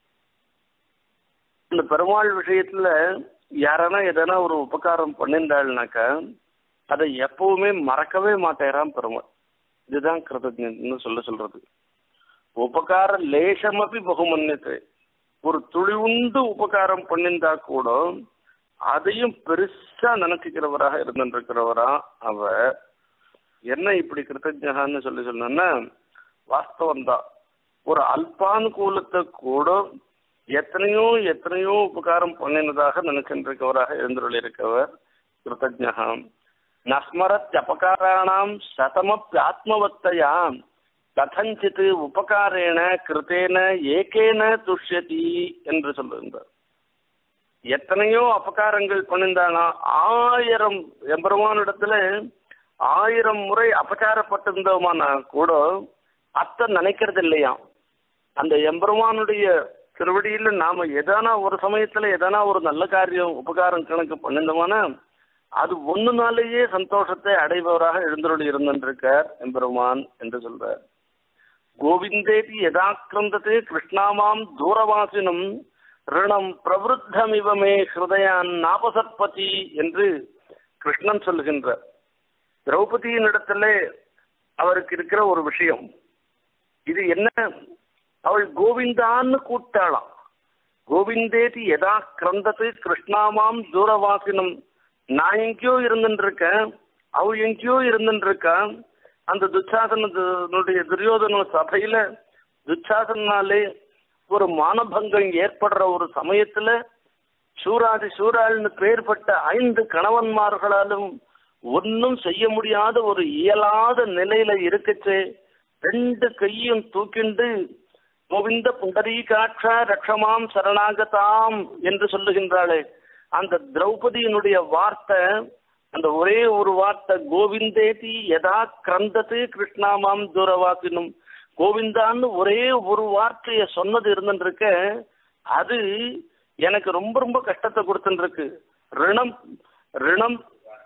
இந்த பெருமாள் விஷயத்துல யாரானா எதனா ஒரு உபகாரம் பண்ணியிருந்தாள்னாக்கா அதை எப்பவுமே மறக்கவே மாட்டேறான் பெருமாள். இதுதான் கிருதஜ்ஞன்னு சொல்ல சொல்றது. உபகார லேசமப்பி பகுமன்யத்தை, ஒரு துளிவுண்டு உபகாரம் பண்ணியிருந்தா கூட அதையும் பெருசா நினைச்சுக்கிறவராக இருந்துருக்கிறவரா அவ. என்ன இப்படி கிருத்தஜகான்னு சொல்லி சொன்னா, வாஸ்தவம் தான். ஒரு அல்பானுகூலத்தை கூட எத்தனையோ எத்தனையோ உபகாரம் பண்ணினதாக நினைச்சிருக்கவராக இருந்துள்ள இருக்கவர் கிருத்தஜகம். நஸ்மரத் அபகாராணாம் சதமப்யாத்மவத்தையாம் கதஞ்சித் உபகாரேன கிருத்தேன ஏகேன துஷ்யதி என்று சொல்லுகின்றார். எத்தனையோ அபகாரங்கள் பண்ணிருந்தானா, ஆயிரம் எம்பெருமானிடத்துல ஆயிரம் முறை அபச்சாரப்பட்டிருந்தோமானா கூட அத்தை நினைக்கிறது இல்லையா. அந்த எம்பெருமானுடைய திருவடியில நாம எதானா ஒரு சமயத்துல எதனா ஒரு நல்ல காரியம் உபகாரம் கணக்கு பண்ணிருந்தோமானா அது ஒண்ணுனாலேயே சந்தோஷத்தை அடைபவராக எழுந்தருளி இருந்திருக்கார் எம்பெருமான் என்று சொல்றார். கோவிந்தேதி யதாக்கிரந்ததே கிருஷ்ணாமாம் தூரவாசினும் ரிணம் பிரவருத்தமிவமே ஹிருதயான் நாபசற்பதி என்று கிருஷ்ணன் சொல்லுகின்றார். திரௌபதியினிடத்திலே அவருக்கு இருக்கிற ஒரு விஷயம் இது என்ன, அவள் கோவிந்தான்னு கூப்பிட்டாளாம். கோவிந்தேதி யதா கிரந்தது கிருஷ்ணாமாம் தூரவாசினம், நான் எங்கேயோ இருந்துருக்கேன், அவள் எங்கேயோ இருந்துருக்கான். அந்த துச்சாசனுடைய துரியோதன சபையில துச்சாசனாலே ஒரு மானபங்கம் ஏற்படுற ஒரு சமயத்துல சூராதி சூராள்னு பெயர்பட்ட ஐந்து கணவன்மார்களாலும் ஒன்னும் செய்ய முடியாத ஒரு இயலாத நிலையில இருக்கச்சே ரெண்டு கையும் தூக்கிண்டு கோவிந்த புண்டரீகாட்ச ரக்ஷமாம் சரணாகதாம் என்று சொல்லுகின்றாளே, அந்த திரௌபதியினுடைய வார்த்தை, அந்த ஒரே ஒரு வார்த்தை கோவிந்தேதி யதா கிரந்தது கிருஷ்ணாமாம் தூரவாசினும், கோவிந்தான்னு ஒரே ஒரு வார்த்தைய சொன்னது இருந்துருக்க, அது எனக்கு ரொம்ப ரொம்ப கஷ்டத்தை கொடுத்துருக்கு. ரிணம் ரிணம்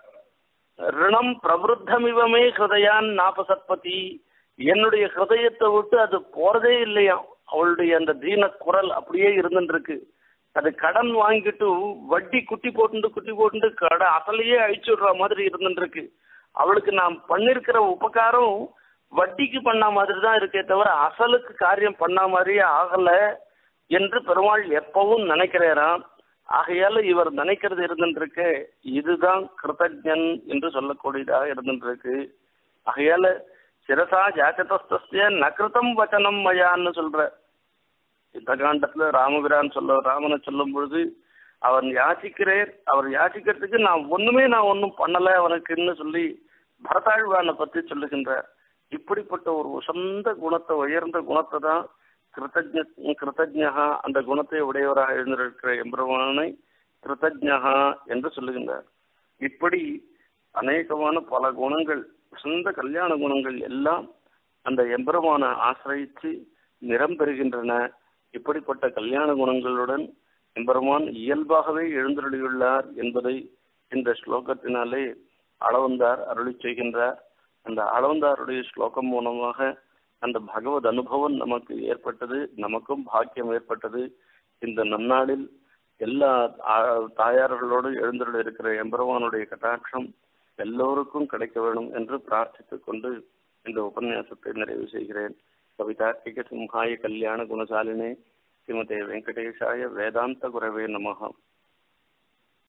ரிணம் பிரவருத்தமிவமே ஹிருதயான் நாபசத்பதி, என்னுடைய ஹிருதயத்தை விட்டு அது போறதே இல்லையா. அவளுடைய அந்த தீன குரல் அப்படியே இருந்துருக்கு. அது கடன் வாங்கிட்டு வட்டி குட்டி போட்டு குட்டி போட்டு கடை அசலையே அழிச்சுடுற மாதிரி இருந்துருக்கு. அவளுக்கு நான் பண்ணிருக்கிற உபகாரம் வட்டிக்கு பண்ண மாதிரி தான் இருக்கே தவிர அசலுக்கு காரியம் பண்ண மாதிரியே ஆகல என்று பெருமாள் எப்பவும் நினைக்கிறாராம். ஆகையால இவர் நினைக்கிறது இருந்துருக்கு, இதுதான் கிருதஜன் என்று சொல்லக்கூடியதாக இருந்துருக்கு. ஆகையால சிரசா ஜாச்சதஸ்திய நகிருதம் வச்சனம் மயான்னு சொல்ற இந்த காண்டத்துல ராமபிரான் சொல்ல ராமனை சொல்லும் பொழுது அவன் யாசிக்கிறேன், அவர் யாசிக்கிறதுக்கு நான் ஒண்ணுமே நான் ஒன்னும் பண்ணல அவனுக்குன்னு சொல்லி பரதாழ்வானை பத்தி சொல்லுகின்றார். இப்படிப்பட்ட ஒரு உசந்த குணத்தை, உயர்ந்த குணத்தை தான் கிருத்தஜ கிருத்தஜா அந்த குணத்தை உடையவராக எழுந்திருக்கிற எம்பெருமானை கிருத்தஜா என்று சொல்லுகின்றார். இப்படி அநேகமான பல குணங்கள், உசந்த கல்யாண குணங்கள் எல்லாம் அந்த எம்பெருமானை ஆசிரியித்து நிறம் பெறுகின்றன. இப்படிப்பட்ட கல்யாண குணங்களுடன் எம்பெருமான் இயல்பாகவே எழுந்தருளியுள்ளார் என்பதை இந்த ஸ்லோகத்தினாலே அளவந்தார் அருளி செய்கின்றார். அந்த அளவந்தாருடைய ஸ்லோகம் மூலமாக அந்த பகவத் அனுபவம் நமக்கு ஏற்பட்டது, நமக்கும் பாக்கியம் ஏற்பட்டது. இந்த நன்னாளில் எல்லா தாயார்களோடு எழுந்தருள் இருக்கிற எம்பெருமானுடைய கட்டாட்சம் எல்லோருக்கும் கிடைக்க வேண்டும் என்று பிரார்த்தித்துக் கொண்டு இந்த உபன்யாசத்தை நிறைவு செய்கிறேன். கவிதார்க்கிக சிம்ஹாய கல்யாண குணசாலினே ஸ்ரீமதே வெங்கடேஷாய வேதாந்த குரவே நமஹ.